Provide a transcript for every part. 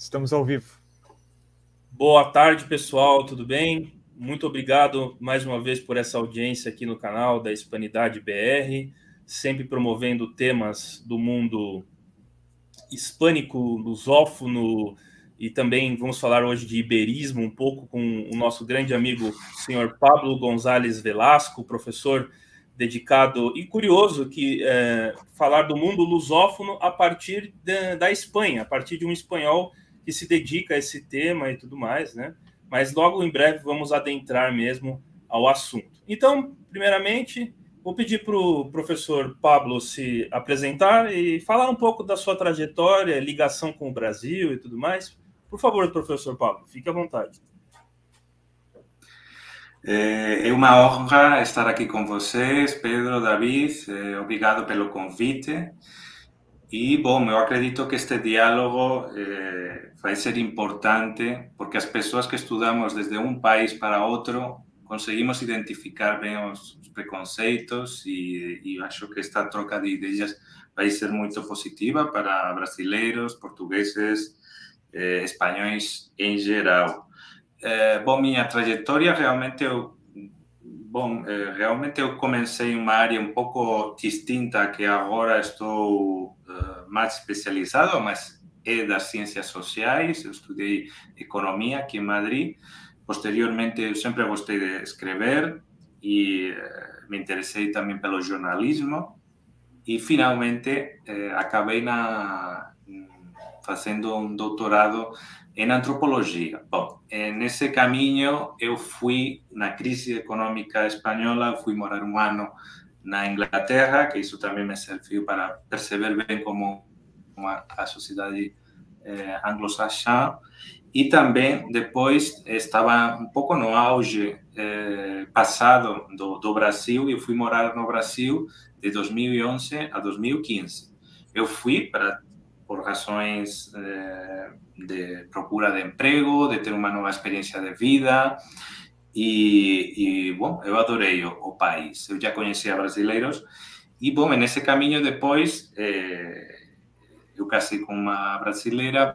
Estamos ao vivo. Boa tarde, pessoal, tudo bem? Muito obrigado mais uma vez por essa audiência aqui no canal da Hispanidade BR, sempre promovendo temas do mundo hispânico, lusófono, e também vamos falar hoje de iberismo um pouco com o nosso grande amigo, o senhor Pablo González Velasco, professor dedicado e curioso que falar do mundo lusófono a partir da Espanha, a partir de um espanhol que se dedica a esse tema e tudo mais, né? Mas logo em breve vamos adentrar mesmo ao assunto. Então, primeiramente, vou pedir para o professor Pablo se apresentar e falar um pouco da sua trajetória, ligação com o Brasil e tudo mais. Por favor, professor Pablo, fique à vontade. É uma honra estar aqui com vocês, Pedro, David. Obrigado pelo convite. E, bom, eu acredito que este diálogo vai ser importante porque as pessoas que estudamos desde um país para outro conseguimos identificar bem os preconceitos e acho que esta troca de ideias vai ser muito positiva para brasileiros, portugueses, espanhóis em geral. Bom, minha trajetória realmente eu comecei em uma área um pouco distinta que agora estou mais especializado, mas é das ciências sociais. Eu estudei economia aqui em Madrid. Posteriormente, eu sempre gostei de escrever e me interessei também pelo jornalismo. E, finalmente, acabei fazendo um doutorado em antropologia. Bom, nesse caminho eu fui na crise econômica espanhola, fui morar um ano na Inglaterra, que isso também me serviu para perceber bem como a sociedade anglo-saxã. E também depois estava um pouco no auge passado do Brasil e eu fui morar no Brasil de 2011 a 2015. Eu fui por razões de procura de emprego, de ter uma nova experiência de vida e bom, eu adorei o país. Eu já conhecia brasileiros e, bom, nesse caminho depois eu casei com uma brasileira,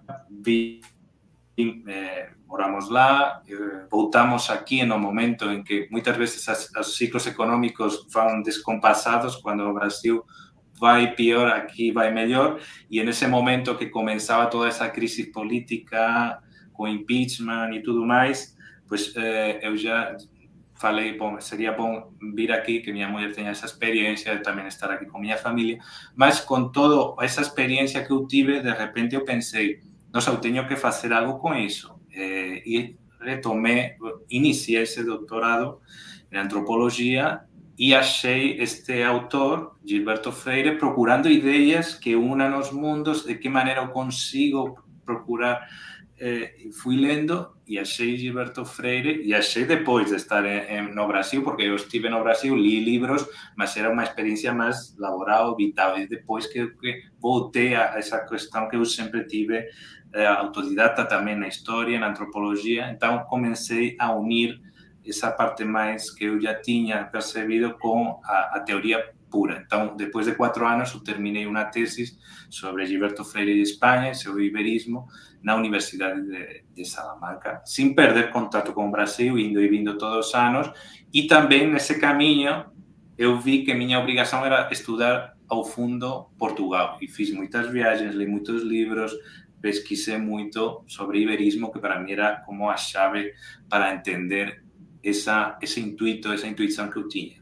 moramos lá, voltamos aqui no momento em que muitas vezes os ciclos econômicos vão descompassados, quando o Brasil vai pior, aqui vai melhor, e nesse momento que começava toda essa crise política, com impeachment e tudo mais, pues eu já falei, bom, seria bom vir aqui, que minha mulher tenha essa experiência de também estar aqui com minha família, mas com toda essa experiência que eu tive, de repente eu pensei, nossa, eu tenho que fazer algo com isso, e iniciei esse doutorado em antropologia e achei este autor, Gilberto Freire, procurando ideias que unam os mundos, de que maneira eu consigo procurar. Fui lendo e achei Gilberto Freire, e achei depois de estar no Brasil, porque eu estive no Brasil, li livros, mas era uma experiência mais laboral, vital, e depois que voltei a essa questão que eu sempre tive, autodidata também na história, na antropologia, então comecei a unir essa parte mais que eu já tinha percebido com a teoria pura. Então, depois de 4 anos, eu terminei uma tese sobre Gilberto Freire de Espanha e seu iberismo na Universidade de Salamanca, sem perder contato com o Brasil, indo e vindo todos os anos. E também, nesse caminho, eu vi que minha obrigação era estudar ao fundo Portugal. E fiz muitas viagens, li muitos livros, pesquisei muito sobre iberismo, que para mim era como a chave para entender esse intuito, essa intuição que eu tinha.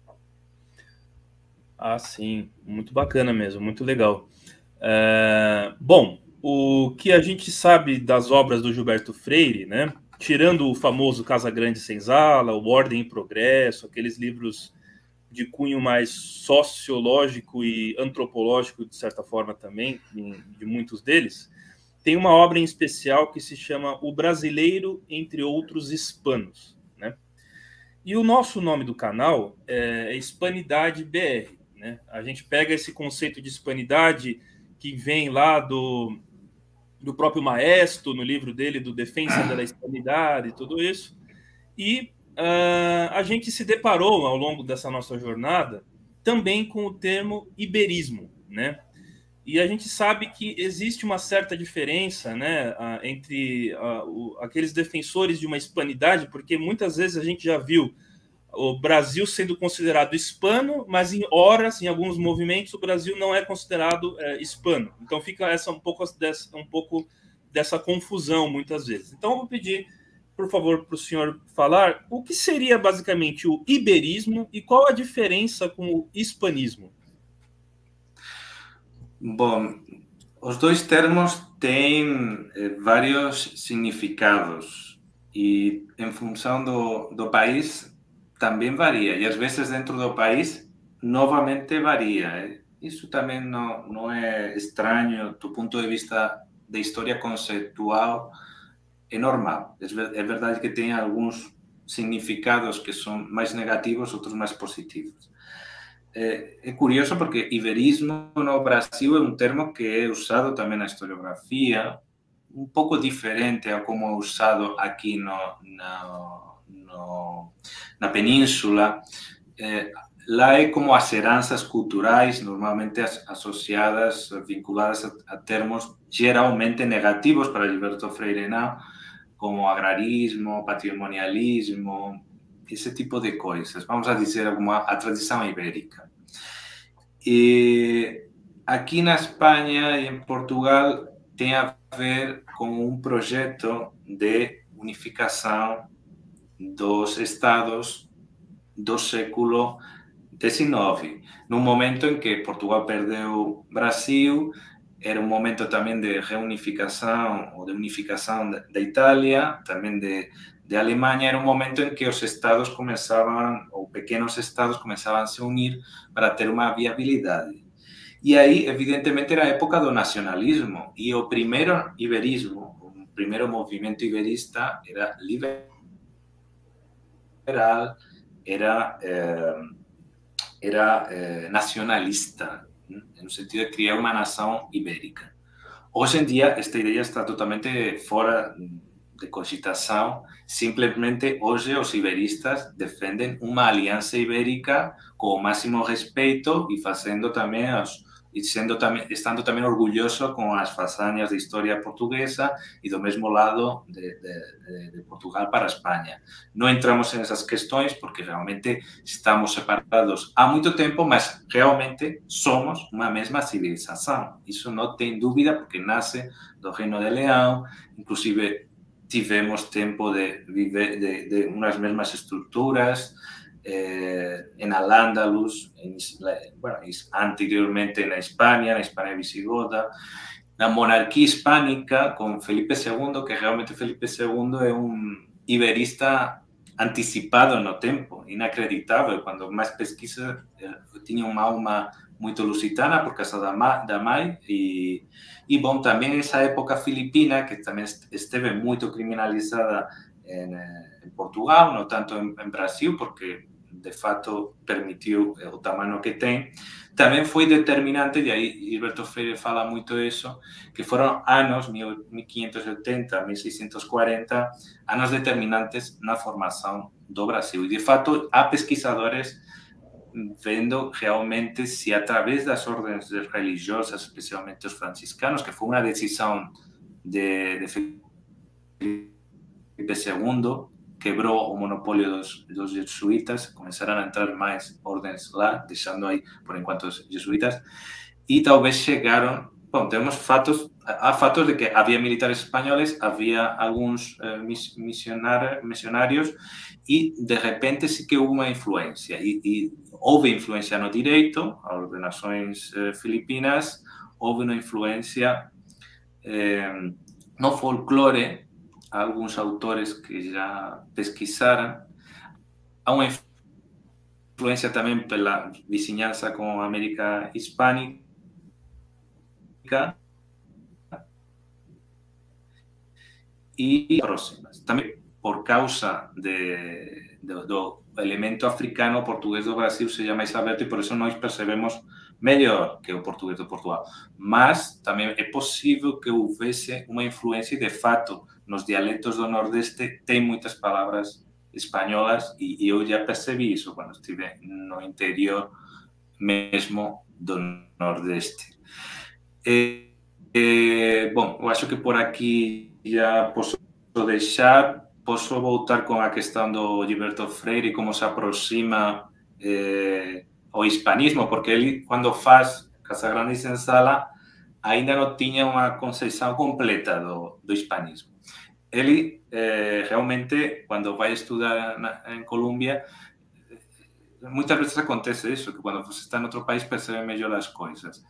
Ah, sim, muito bacana mesmo, muito legal. Bom, o que a gente sabe das obras do Gilberto Freire, né? Tirando o famoso Casa Grande Senzala, o Ordem e Progresso, aqueles livros de cunho mais sociológico e antropológico, de certa forma também, de muitos deles, tem uma obra em especial que se chama O Brasileiro entre Outros Hispanos, né? E o nosso nome do canal é Hispanidade BR, né? A gente pega esse conceito de hispanidade que vem lá do próprio Maestro, no livro dele, do Defensa da Hispanidade e tudo isso, e a gente se deparou ao longo dessa nossa jornada também com o termo iberismo, né? E a gente sabe que existe uma certa diferença, né, entre aqueles defensores de uma hispanidade, porque muitas vezes a gente já viu o Brasil sendo considerado hispano, mas em horas, em alguns movimentos, o Brasil não é considerado hispano. Então fica um pouco dessa confusão muitas vezes. Então eu vou pedir, por favor, para o senhor falar o que seria basicamente o iberismo e qual a diferença com o hispanismo. Bom, os dois termos têm vários significados e, em função do país, também varia. E, às vezes, dentro do país, novamente varia. Isso também não é estranho do ponto de vista da história conceitual, é normal. É verdade que tem alguns significados que são mais negativos, outros mais positivos. É curioso porque iberismo no Brasil é um termo que é usado também na historiografia, um pouco diferente a como é usado aqui na Península. Lá é como as heranças culturais, normalmente associadas, vinculadas a termos geralmente negativos para Gilberto Freire, não? Como agrarismo, patrimonialismo, esse tipo de coisas. Vamos a dizer como a tradição ibérica. E aqui na Espanha e em Portugal tem a ver com um projeto de unificação dos estados do século XIX. Num momento em que Portugal perdeu o Brasil, era um momento também de reunificação ou de unificação da Itália, também de Alemanha. Era um momento em que os estados começavam, ou pequenos estados começavam a se unir para ter uma viabilidade. E aí, evidentemente, era a época do nacionalismo. E o primeiro iberismo, o primeiro movimento iberista era liberal, era nacionalista, no sentido de criar uma nação ibérica. Hoje em dia, esta ideia está totalmente fora de cogitação. Simplesmente, hoje, os iberistas defendem uma aliança ibérica com o máximo respeito e fazendo também estando também orgulhoso com as façanhas da história portuguesa e do mesmo lado de Portugal para a Espanha. Não entramos nessas questões porque realmente estamos separados há muito tempo, mas realmente somos uma mesma civilização. Isso não tem dúvida porque nasce do Reino de Leão, inclusive tivemos tempo de viver de umas mesmas estruturas, en Al-Ándalus, anteriormente na Espanha visigoda, la monarquía hispánica con Felipe II, que realmente Felipe II é um iberista anticipado no tempo, inacreditável. Quando mais pesquisa, tinha uma alma muito lusitana por causa da mãe e bom, também essa época filipina, que também esteve muito criminalizada em Portugal, não tanto em Brasil, porque de fato permitiu o tamanho que tem, também foi determinante, e aí Gilberto Freire fala muito isso, que foram anos, 1580, 1640, anos determinantes na formação do Brasil. E de fato há pesquisadores vendo realmente se através das ordens religiosas, especialmente os franciscanos, que foi uma decisão de Felipe II, quebrou o monopólio dos jesuítas, começaram a entrar mais ordens lá, deixando aí, por enquanto, os jesuítas, e talvez chegaram... Bom, há fatos de que havia militares espanhóis, havia alguns missionários, e, de repente, sí que houve uma influência. E houve influência no direito, as ordenações filipinas, houve uma influência no folclore, alguns autores que já pesquisaram. Há uma influência também pela vizinhança com a América Hispânica e próximas. Também por causa do elemento africano, o português do Brasil seja mais aberto e por isso nós percebemos melhor que o português de Portugal. Mas também é possível que houvesse uma influência e, de fato, nos dialetos do Nordeste tem muitas palavras espanholas e eu já percebi isso quando estive no interior mesmo do Nordeste. Bom, eu acho que por aqui já posso deixar. Posso voltar com a questão do Gilberto Freire e como se aproxima o hispanismo, porque ele, quando faz Casagrande e Senzala, ainda não tinha uma concepção completa do hispanismo. Ele, realmente, quando vai estudar em Colômbia, muitas vezes acontece isso, que quando você está em outro país percebe melhor as coisas.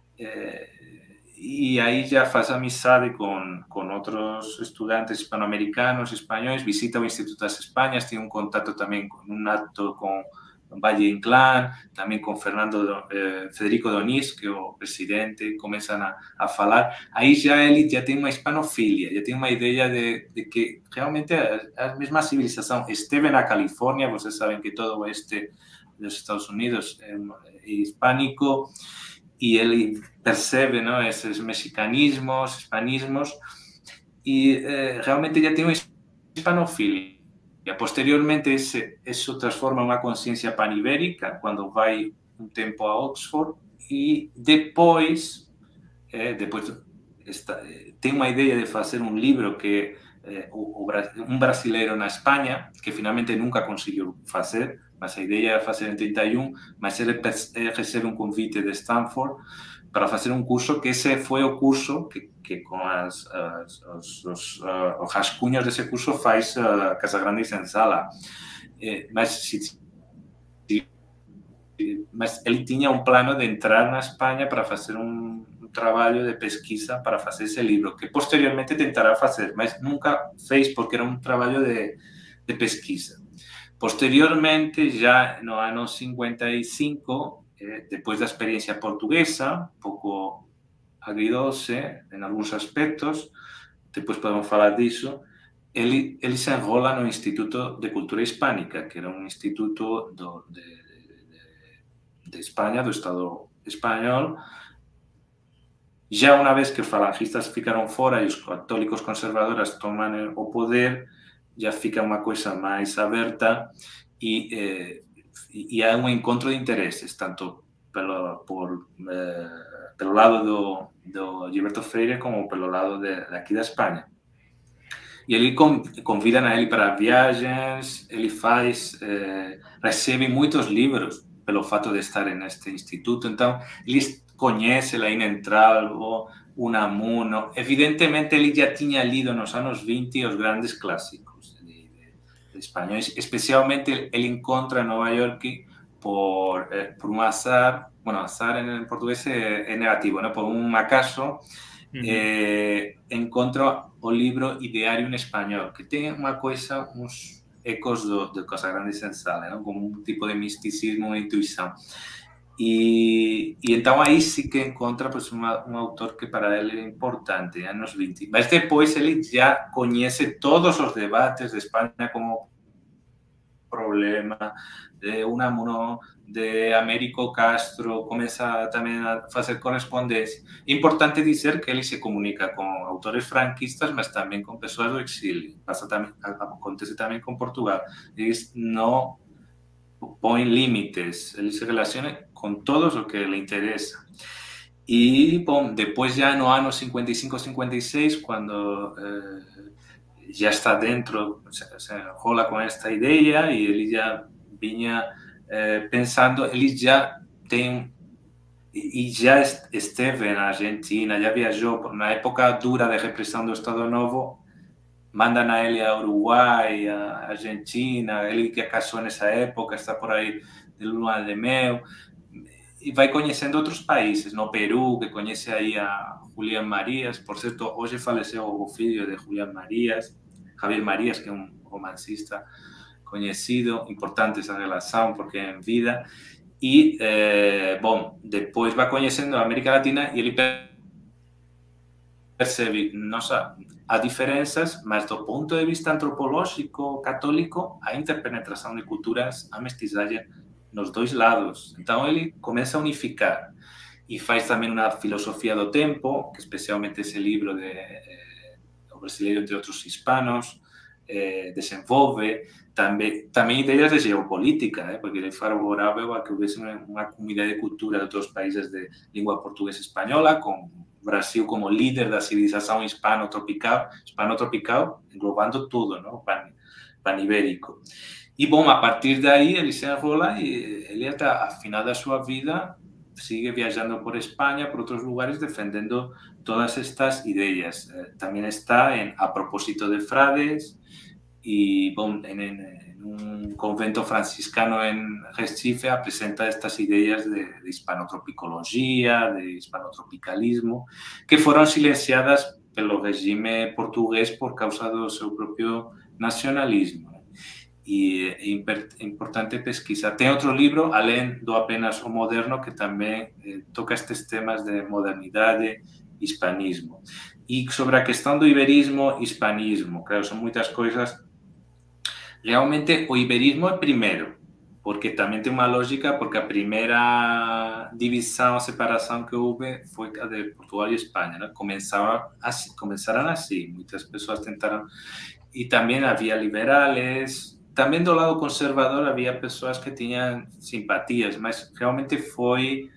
Y ahí ya faz amizade con otros estudiantes hispanoamericanos, españoles, visita o Instituto das Españas, tiene un contacto también con un acto con Valle Inclán, también con Federico Donís, que es el presidente, comienzan a falar. Ahí ya él ya tiene una hispanofilia, ya tiene una idea de que realmente es la misma civilización. Esteve na California, ustedes saben que todo oeste de los Estados Unidos es hispánico, y él percibe, ¿no?, esos mexicanismos, hispanismos, y realmente ya tiene una hispanofilia. Posteriormente, eso transforma en una conciencia panibérica cuando va un tiempo a Oxford, y después tiene una idea de hacer un libro que un brasileiro na España, que finalmente nunca consiguió hacer, mas a idea era fazer em 31, mas ele recebe um convite de Stanford para fazer um curso, que esse foi o curso que com os rascunhos desse curso faz Casagrande e Senzala. Mas ele tinha um plano de entrar na Espanha para fazer um trabalho de pesquisa para fazer esse livro, que posteriormente tentará fazer, mas nunca fez porque era um trabalho de pesquisa. Posteriormente, ya no año 55, después de la experiencia portuguesa, un poco agridulce en algunos aspectos, después podemos hablar de eso, él se enrola en el Instituto de Cultura Hispánica, que era un instituto de España, del Estado español. Ya una vez que los falangistas ficaron fuera y los católicos conservadores toman o poder, já fica uma coisa mais aberta e há um encontro de interesses, tanto pelo lado do Gilberto Freire como pelo lado daqui da Espanha. E ele convidam a ele para viagens, ele recebe muitos livros pelo fato de estar neste instituto, então ele conhece a Inentralvo, Unamuno. Evidentemente, ele já tinha lido nos anos 20 os grandes clássicos de espanhóis, especialmente ele encontra em Nova York por un azar, bueno, azar en portugués es negativo, ¿no? Por un acaso, encontra o libro Ideario en Español, que tiene una cosa, unos ecos de Casagrande y Senzala, ¿no? Como un tipo de misticismo, una intuición. Y entonces ahí sí que encontra pues, un autor que para él era importante, años 20. Mas después él ya conoce todos los debates de España como problema, de Unamuno, de Américo Castro, comienza también a hacer correspondencia. Importante decir que él se comunica con autores franquistas, mas también con personas del exilio. Acontece también con Portugal. Ellos no ponen límites, él se relaciona con todo lo que le interesa. Y bom, después ya en los años 55-56, cuando ya está dentro, se enrola con esta idea y él ya venía pensando, él ya tiene, y ya esteve en Argentina, ya viajó por una época dura de represión del Estado Novo, mandan a él a Uruguay, a Argentina, él que casó en esa época, está por ahí de luna de mel, y va conociendo otros países, no Perú, que conoce ahí a Julián Marías. Por cierto, hoy falleció el filho de Julián Marías, Javier Marías, que es un romancista conocido, importante esa relación porque en vida. Y, bueno, después va conociendo a América Latina y él percebe, no sé, há diferenças, mas do ponto de vista antropológico católico, há interpenetração de culturas, há mestizagem nos dois lados. Então, ele começa a unificar e faz também uma filosofia do tempo, que especialmente esse livro de O Brasileiro entre outros hispanos, desenvolve, também ideias de geopolítica, porque ele é favorável a que houvesse uma comunidade de cultura de outros países de língua portuguesa e espanhola, com o Brasil como líder da civilização hispano-tropical, englobando tudo, não? O panibérico. E, bom, a partir daí ele se enrola e ele até a final da sua vida sigue viajando por Espanha, por outros lugares, defendendo todas estas ideias. También está en A propósito de frades y bon, en un convento franciscano en Recife presenta estas ideas de hispanotropicología, de hispanotropicalismo, que fueron silenciadas pelo regime portugués por causa do seu propio nacionalismo. E é importante pesquisar. Tem outro livro, além do apenas o moderno, que também toca estes temas de modernidade e hispanismo. E sobre a questão do iberismo e hispanismo, claro, são muitas coisas. Realmente o iberismo é primeiro, porque também tem uma lógica, porque a primeira divisão, separação que houve foi a de Portugal e Espanha, né? Começaram assim, muitas pessoas tentaram, e também havia liberales. Também do lado conservador havia pessoas que tinham simpatias, mas realmente foi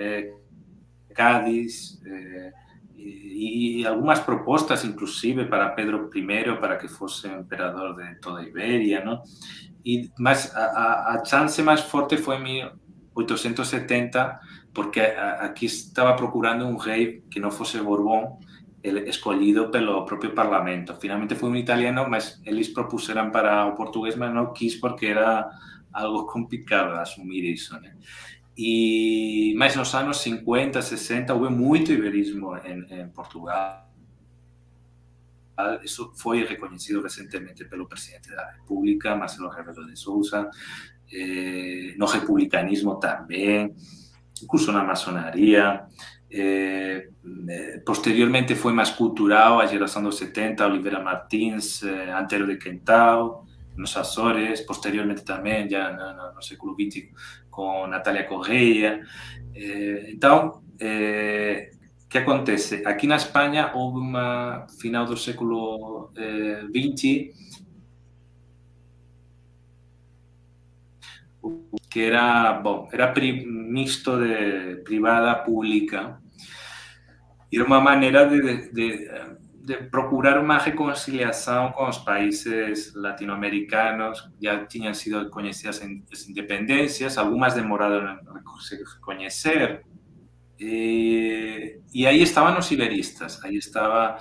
Cádiz e algumas propostas, inclusive, para Pedro I, para que fosse imperador de toda a Ibéria, não? Mas a chance mais forte foi em 1870, porque aqui estava procurando um rei que não fosse Borbón, escolhido pelo próprio parlamento. Finalmente foi um italiano, mas eles propuseram para o português, mas não quis porque era algo complicado assumir isso, né? Mas nos anos 50, 60, houve muito iberismo em Portugal. Isso foi reconhecido recentemente pelo presidente da República, Marcelo Rebelo de Sousa, no republicanismo também, incluso na maçonaria. Posteriormente foi mais cultural, a geração dos 70, Oliveira Martins, Antero de Quental, nos Açores, posteriormente também, já no século XX, com Natália Correia. Então, o que acontece? Aqui na Espanha houve uma, final do século XX, que era, bom, era misto de privada pública. E era uma maneira de procurar uma reconciliação com os países latino-americanos. Já tinham sido reconhecidas as independências, algumas demoraram a se reconhecer. E aí estavam os iberistas, aí estava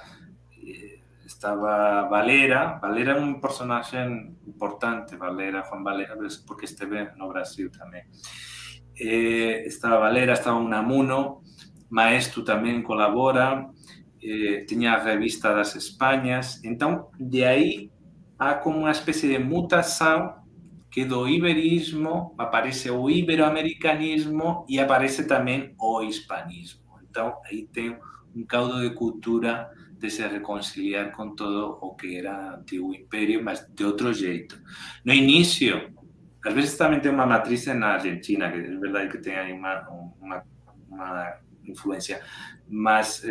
Valera. Valera é um personagem importante, Juan Valera, porque esteve no Brasil também. Estava Valera, estava Unamuno, Maestro também colabora, tinha a Revista das Espanhas. Então, de aí há como uma espécie de mutação que do iberismo aparece o iberoamericanismo e aparece também o hispanismo. Então, aí tem um caldo de cultura de se reconciliar com todo o que era antigo império, mas de outro jeito. No início, às vezes também tem uma matriz na Argentina, que é verdade que tem aí uma influência, mas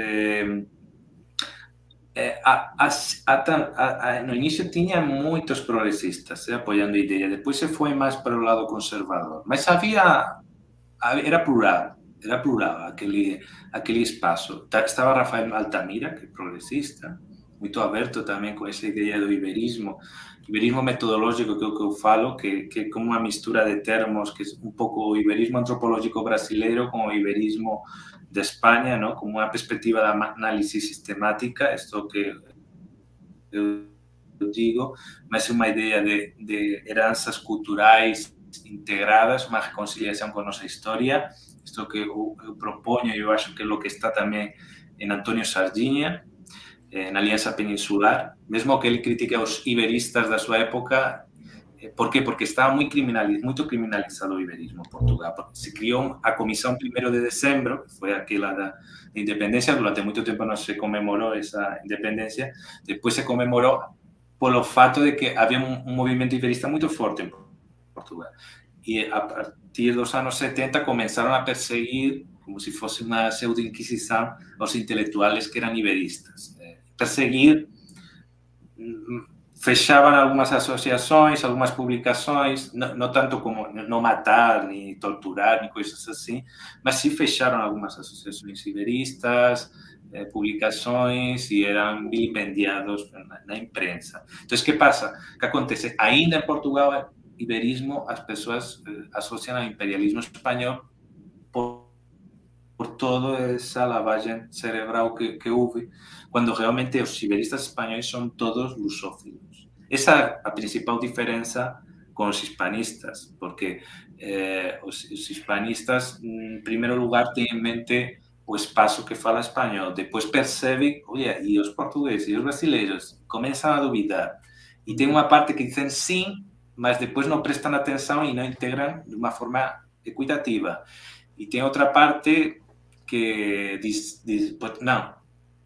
no início tinha muitos progressistas apoiando a ideia, depois se foi mais para o lado conservador, mas era plural aquele espaço. Estava Rafael Altamira, que é progressista, muito aberto também com essa ideia do iberismo metodológico, que é o que eu falo, que é como uma mistura de termos, que é um pouco o iberismo antropológico brasileiro com o iberismo de Espanha, ¿no? Como uma perspectiva de análise sistemática, isto que eu digo, mas é uma ideia de heranças culturais integradas, uma reconciliação com a nossa história. Isto que eu proponho, eu acho que é o que está também em Antônio Sardinha, na Aliança Peninsular, mesmo que ele critique os iberistas da sua época. Por quê? Porque estava muito criminalizado o iberismo em Portugal. Se criou a Comissão 1º de Dezembro, que foi aquela da independência. Durante muito tempo não se comemorou essa independência. Depois se comemorou pelo fato de que havia um movimento iberista muito forte em Portugal. E a partir dos anos 70 começaram a perseguir, como se fosse uma pseudo-inquisição, os intelectuais que eram iberistas. Perseguir fechaban algunas asociaciones, algunas publicaciones, no tanto como no matar, ni torturar, ni cosas así, mas sí fecharon algunas asociaciones iberistas, publicaciones y eran vilipendiados na imprensa. Entonces, ¿qué pasa? ¿Qué acontece? Ainda en Portugal, iberismo, as pessoas asocian ao imperialismo espanhol por toda esa lavagem cerebral que houve, quando realmente os iberistas espanhóis são todos lusófilos. Essa é a principal diferença com os hispanistas, porque os hispanistas, em primeiro lugar, têm em mente o espaço que fala espanhol, depois percebem, olha, e os portugueses e os brasileiros começam a duvidar. E tem uma parte que dizem sim, mas depois não prestam atenção e não integram de uma forma equitativa. E tem outra parte que diz não,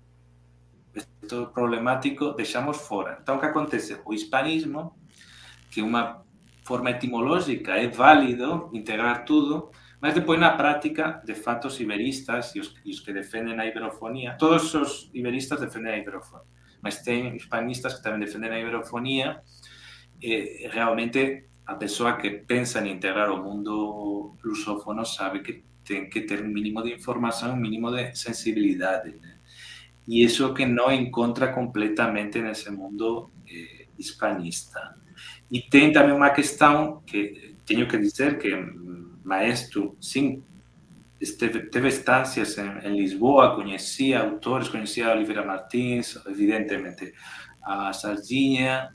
isto é problemático, deixamos fora. Então, o que acontece? O hispanismo, que é uma forma etimológica, é válido integrar tudo, mas depois, na prática, de fato, os iberistas e os que defendem a iberofonia, todos os iberistas defendem a iberofonia, mas tem hispanistas que também defendem a iberofonia. Realmente, a pessoa que pensa em integrar o mundo lusófono sabe que tem que ter um mínimo de informação, um mínimo de sensibilidade, né? E isso que não encontra completamente nesse mundo hispanista. E tem também uma questão que tenho que dizer que Maestro, sim, teve estâncias em Lisboa, conhecia autores, conhecia a Oliveira Martins, evidentemente a Sardinha,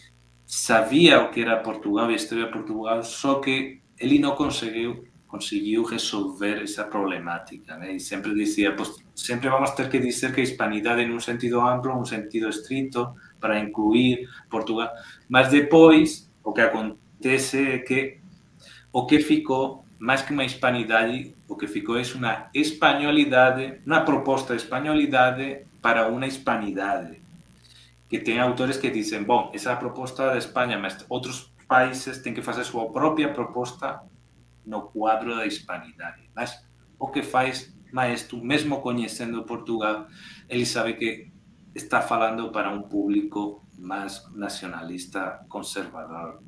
sabia o que era Portugal e a história de Portugal, só que ele não conseguiu resolver essa problemática, né? E sempre dizia, pues, sempre vamos ter que dizer que a hispanidade em um sentido amplo, um sentido estrito, para incluir Portugal. Mas depois, o que acontece é que o que ficou, mais que uma hispanidade, o que ficou é uma espanholidade, uma proposta de espanholidade para uma hispanidade. Que tem autores que dizem, bom, essa é a proposta da Espanha, mas outros países têm que fazer sua própria proposta no quadro da hispanidade. Mas o que faz Maestro, mesmo conhecendo Portugal, ele sabe que está falando para um público mais nacionalista, conservador.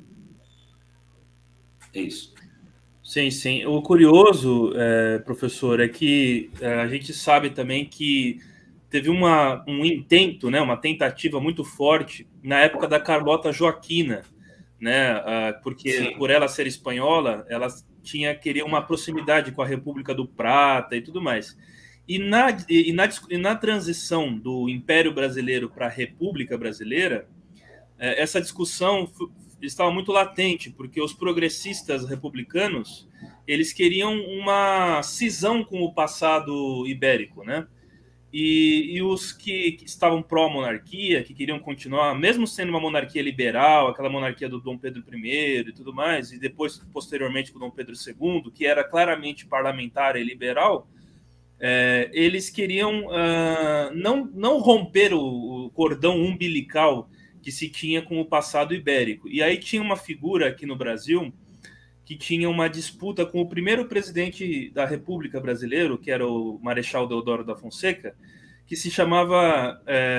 É isso. Sim, sim. O curioso, professor, é que a gente sabe também que teve um intento, né, uma tentativa muito forte na época da Carlota Joaquina, né, porque sim, por ela ser espanhola, ela queria uma proximidade com a República do Prata e tudo mais. E na transição do Império Brasileiro para a República Brasileira, essa discussão estava muito latente, porque os progressistas republicanos, eles queriam uma cisão com o passado ibérico, né? E os que estavam pró-monarquia, que queriam continuar, mesmo sendo uma monarquia liberal, aquela monarquia do Dom Pedro I e tudo mais, e depois, posteriormente, com Dom Pedro II, que era claramente parlamentar e liberal, eles queriam não romper o cordão umbilical que se tinha com o passado ibérico. E aí tinha uma figura aqui no Brasil que tinha uma disputa com o primeiro presidente da República Brasileira, que era o Marechal Deodoro da Fonseca, que se chamava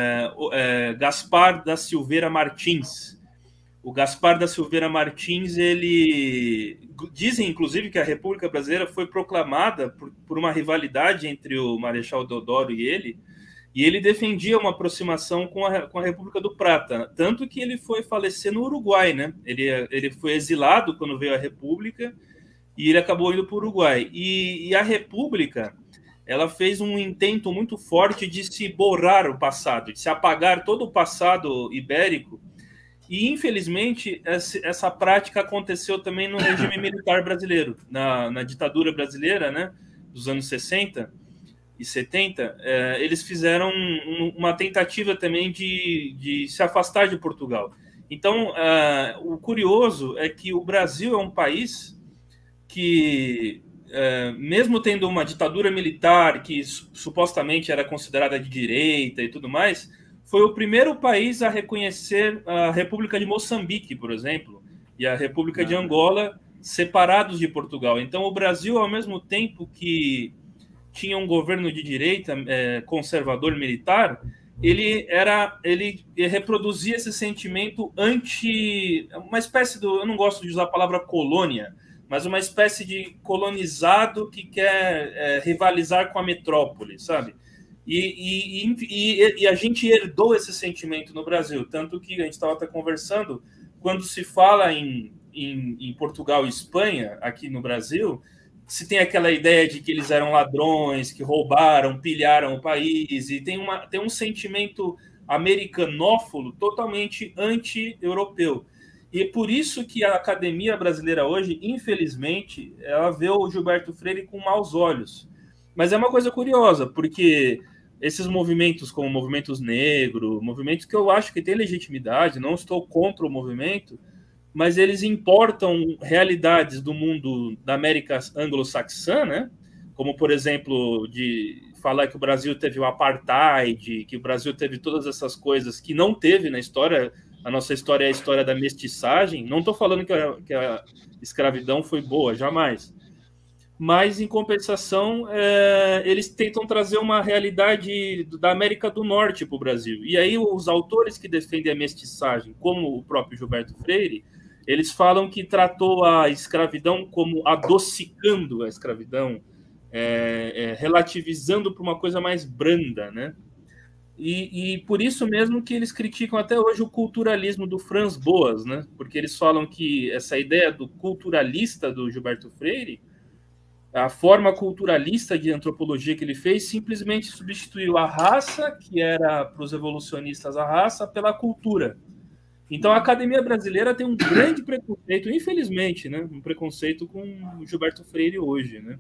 Gaspar da Silveira Martins. O Gaspar da Silveira Martins, dizem, inclusive, que a República Brasileira foi proclamada por uma rivalidade entre o Marechal Deodoro e ele defendia uma aproximação com a República do Prata, tanto que ele foi falecer no Uruguai, né? Ele foi exilado quando veio a República e ele acabou indo para o Uruguai. E a República, ela fez um intento muito forte de se borrar o passado, de se apagar todo o passado ibérico. E, infelizmente, essa prática aconteceu também no regime militar brasileiro, na ditadura brasileira, né, dos anos 60 e 70, eles fizeram uma tentativa também de se afastar de Portugal. Então, o curioso é que o Brasil é um país que, mesmo tendo uma ditadura militar que supostamente era considerada de direita e tudo mais, foi o primeiro país a reconhecer a República de Moçambique, por exemplo, e a República de Angola separados de Portugal. Então, o Brasil, ao mesmo tempo que tinha um governo de direita conservador militar, ele reproduzia esse sentimento uma espécie eu não gosto de usar a palavra colônia, mas uma espécie de colonizado que quer rivalizar com a metrópole, sabe? E a gente herdou esse sentimento no Brasil, tanto que a gente estava até conversando, quando se fala em Portugal e Espanha, aqui no Brasil, se tem aquela ideia de que eles eram ladrões, que roubaram, pilharam o país, e tem um sentimento americanófilo totalmente anti-europeu. E é por isso que a academia brasileira hoje, infelizmente, ela vê o Gilberto Freire com maus olhos. Mas é uma coisa curiosa, porque esses movimentos como movimentos negros, movimentos que eu acho que têm legitimidade, não estou contra o movimento, mas eles importam realidades do mundo da América anglo-saxã, né? Como, por exemplo, de falar que o Brasil teve o apartheid, que o Brasil teve todas essas coisas que não teve na história. A nossa história é a história da mestiçagem. Não estou falando que a escravidão foi boa, jamais. Mas, em compensação, eles tentam trazer uma realidade da América do Norte para o Brasil. E aí os autores que defendem a mestiçagem, como o próprio Gilberto Freire, eles falam que tratou a escravidão como adocicando a escravidão, relativizando para uma coisa mais branda, né? E por isso mesmo que eles criticam até hoje o culturalismo do Franz Boas, né? Porque eles falam que essa ideia do culturalista do Gilberto Freire, a forma culturalista de antropologia que ele fez, simplesmente substituiu a raça, que era para os evolucionistas a raça, pela cultura. Então a academia brasileira tem um grande preconceito, infelizmente, né? Um preconceito com o Gilberto Freire hoje, né?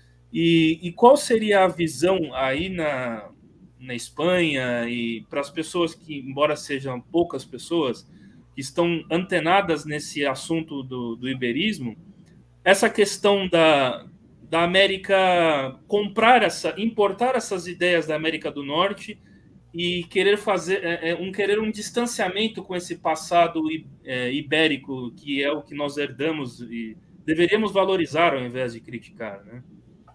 E qual seria a visão aí na Espanha e para as pessoas que, embora sejam poucas pessoas, que estão antenadas nesse assunto do iberismo, essa questão da América importar essas ideias da América do Norte e querer querer um distanciamento com esse passado ibérico, que é o que nós herdamos e deveríamos valorizar ao invés de criticar, né?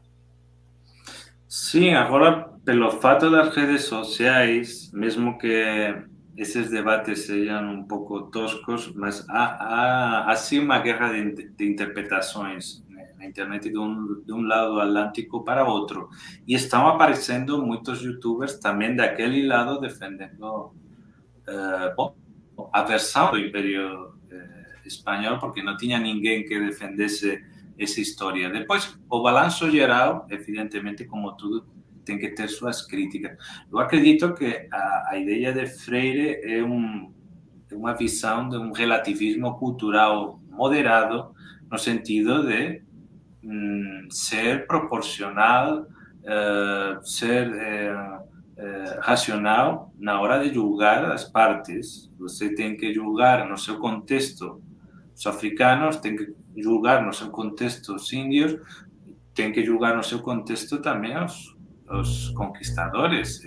Sim, agora, pelo fato das redes sociais, mesmo que esses debates sejam um pouco toscos, mas há sim uma guerra de interpretações na internet de um lado do Atlântico para outro. E estão aparecendo muitos youtubers também daquele lado defendendo a versão do Império Espanhol, porque não tinha ninguém que defendesse essa história. Depois, o balanço geral, evidentemente, como tudo, tem que ter suas críticas. Eu acredito que a ideia de Freire é uma visão de um relativismo cultural moderado, no sentido de ser proporcional, ser racional na hora de julgar as partes. Você tem que julgar no seu contexto os africanos, tem que julgar no seu contexto os índios, tem que julgar no seu contexto também os conquistadores.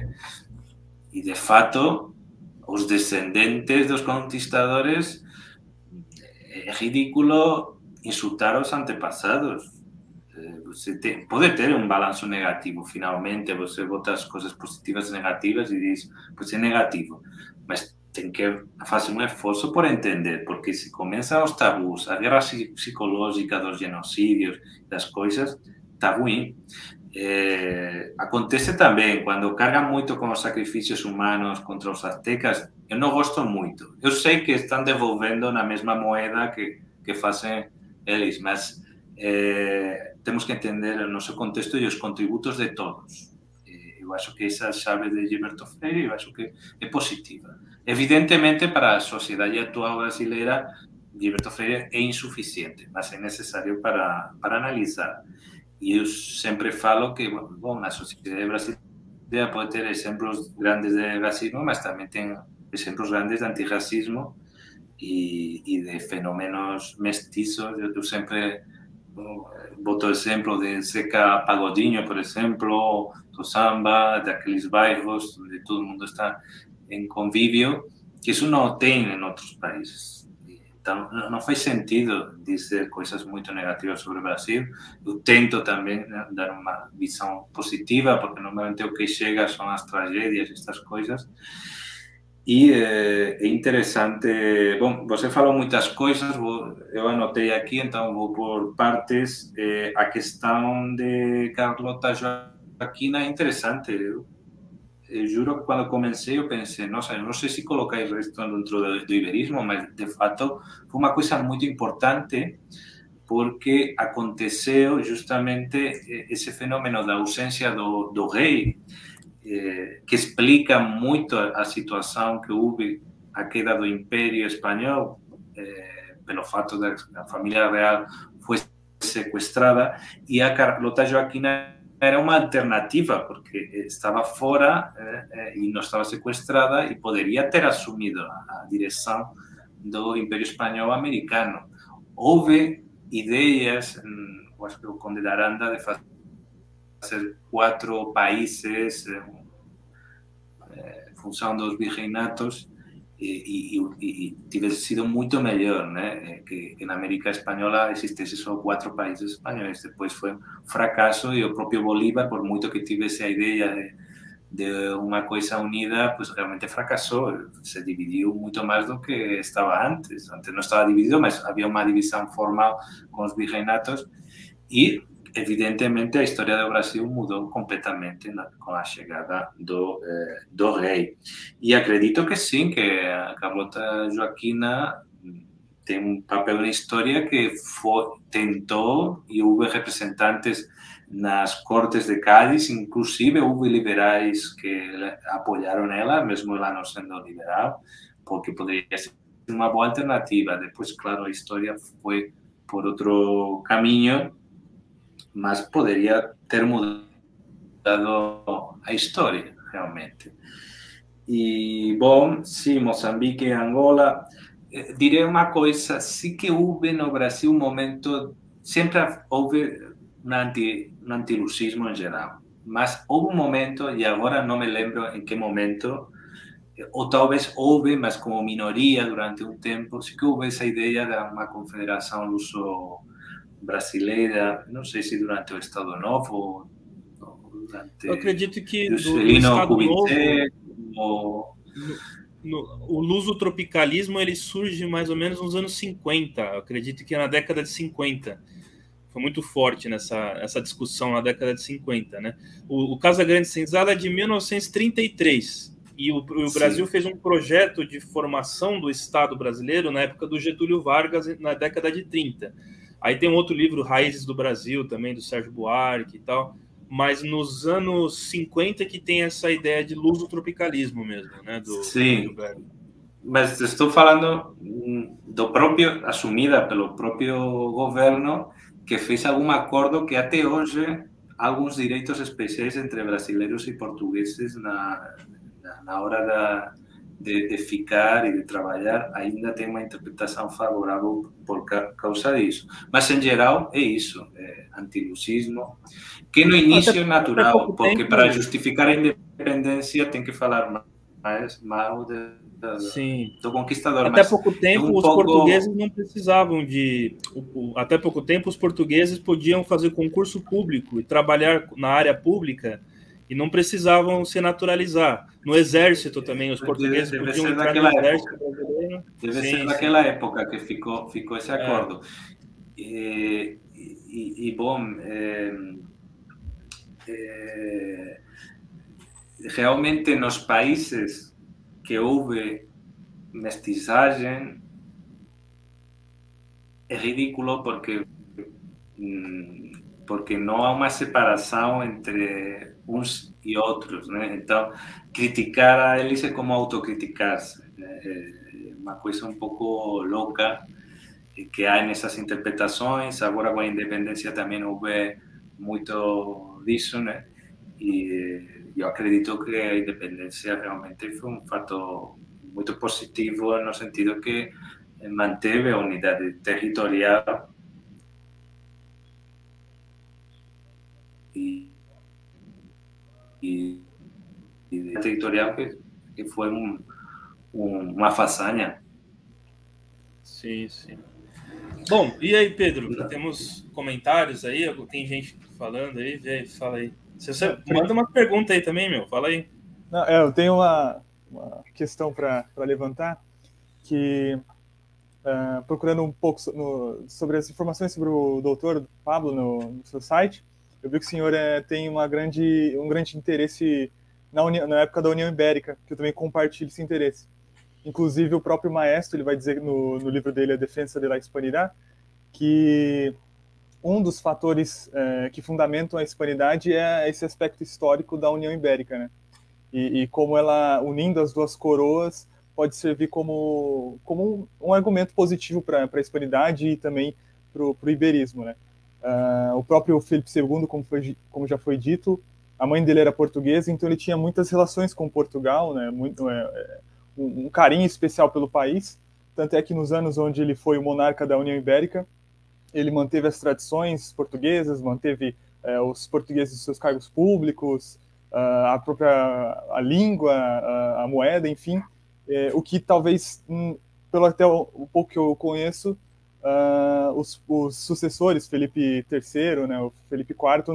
E, de fato, os descendentes dos conquistadores, é ridículo insultar os antepassados. Você pode ter um balanço negativo, finalmente, você bota as coisas positivas e negativas e diz, pois é negativo. Mas tem que fazer um esforço por entender, porque se começam os tabus, a guerra psicológica dos genocídios, das coisas, está ruim. Acontece também, quando cargam muito com os sacrifícios humanos contra os aztecas, eu não gosto muito. Eu sei que estão devolvendo na mesma moeda que fazem eles, mas temos que entender o nosso contexto e os contributos de todos. Eu acho que essa chave de Gilberto Freire, eu acho que é positiva. Evidentemente, para a sociedade atual brasileira, Gilberto Freire é insuficiente, mas é necessário para analisar. E eu sempre falo que, bom, a sociedade brasileira pode ter exemplos grandes de racismo, mas também tem exemplos grandes de antirracismo e de fenômenos mestiços. Eu sempre boto o exemplo de Zeca Pagodinho, por exemplo, do samba, daqueles bairros onde todo mundo está em convívio, que isso não tem em outros países. Então, não faz sentido dizer coisas muito negativas sobre o Brasil. Eu tento também, né, dar uma visão positiva, porque normalmente o que chega são as tragédias, estas coisas. E é interessante. Bom, você falou muitas coisas, eu anotei aqui, então vou por partes. A questão de Carlota Joaquina é interessante. Eu juro que quando comecei eu pensei, nossa, eu não sei se colocar isso dentro do iberismo, mas de fato foi uma coisa muito importante porque aconteceu justamente esse fenômeno da ausência do rei, que explica muito a situação que houve, a queda do Império Espanhol, pelo fato da família real foi sequestrada, e a Carlota Joaquina era uma alternativa, porque estava fora e não estava sequestrada e poderia ter assumido a direção do Império Espanhol americano. Houve ideias, eu acho que o Conde de Aranda, de fazer 4 países em função dos virreinatos, e tivesse sido muito melhor, né? Que na América Espanhola existisse só 4 países espanhóis. Depois foi um fracasso e o próprio Bolívar, por muito que tivesse a ideia de uma coisa unida, pues realmente fracassou. Se dividiu muito mais do que estava antes. Antes não estava dividido, mas havia uma divisão formal com os virreinatos e, evidentemente, a história do Brasil mudou completamente com a chegada do rei. E acredito que sim, que a Carlota Joaquina tem um papel na história que tentou, e houve representantes nas Cortes de Cádiz, inclusive houve liberais que apoiaram ela, mesmo ela não sendo liberal, porque poderia ser uma boa alternativa. Depois, claro, a história foi por outro caminho, mas poderia ter mudado a história, realmente. E, bom, sim, Moçambique e Angola. Direi uma coisa, sim que houve no Brasil um momento, sempre houve um antilucismo em geral, mas houve um momento, e agora não me lembro em que momento, ou talvez houve, mas como minoria durante um tempo, sim que houve essa ideia de uma confederação luso-brasileira, não sei se durante o Estado Novo, ou durante Eu acredito que do Juscelino Estado Kubitschek, Novo, o luso-tropicalismo ele surge mais ou menos nos anos 50. Eu acredito que é na década de 50. Foi muito forte essa discussão na década de 50, né? O Casa Grande Senzala é de 1933 e o Brasil fez um projeto de formação do Estado brasileiro na época do Getúlio Vargas, na década de 30. Aí tem um outro livro, Raízes do Brasil, também do Sérgio Buarque e tal, mas nos anos 50 que tem essa ideia de luso-tropicalismo mesmo, né? Sim, mas estou falando do próprio, assumida pelo próprio governo, que fez algum acordo que até hoje há alguns direitos especiais entre brasileiros e portugueses na hora de ficar e de trabalhar, ainda tem uma interpretação favorável por causa disso. Mas, em geral, é isso, é antilucismo, que no início é natural, porque para justificar a independência tem que falar mais mal do conquistador. Até pouco tempo, os portugueses não precisavam Até pouco tempo, os portugueses podiam fazer concurso público e trabalhar na área pública e não precisavam se naturalizar. No exército também, os portugueses podiam entrar no exército brasileiro. Deve ser daquela época que ficou esse acordo. Bom, realmente nos países que houve mestiçagem é ridículo porque não há uma separação entre uns e outros, né? Então, criticar a eles é como autocriticar-se. É uma coisa um pouco louca que há nessas interpretações. Agora, com a independência, também houve muito disso, né? E eu acredito que a independência realmente foi um fato muito positivo, no sentido que manteve a unidade territorial e territorial que foi uma façanha. Sim, sim. Bom, e aí, Pedro? Temos comentários aí? Tem gente falando aí? Fala aí. Você manda uma pergunta aí também, meu. Fala aí. Não, eu tenho uma questão para levantar, que procurando um pouco sobre as informações sobre o doutor Pablo no seu site, eu vi que o senhor tem um grande interesse na época da União Ibérica, que eu também compartilho esse interesse. Inclusive, o próprio maestro ele vai dizer no livro dele, A Defensa de la Hispanidad, que um dos fatores que fundamentam a hispanidade é esse aspecto histórico da União Ibérica, né? E como ela, unindo as duas coroas, pode servir como um argumento positivo para a hispanidade e também para o iberismo, né? O próprio Felipe II, como já foi dito, a mãe dele era portuguesa, então ele tinha muitas relações com Portugal, né? Um carinho especial pelo país. Tanto é que nos anos onde ele foi o monarca da União Ibérica, ele manteve as tradições portuguesas, manteve os portugueses seus cargos públicos, a própria língua, a moeda, enfim, o que talvez, pelo até o pouco que eu conheço, os sucessores, Felipe III, né, o Felipe IV,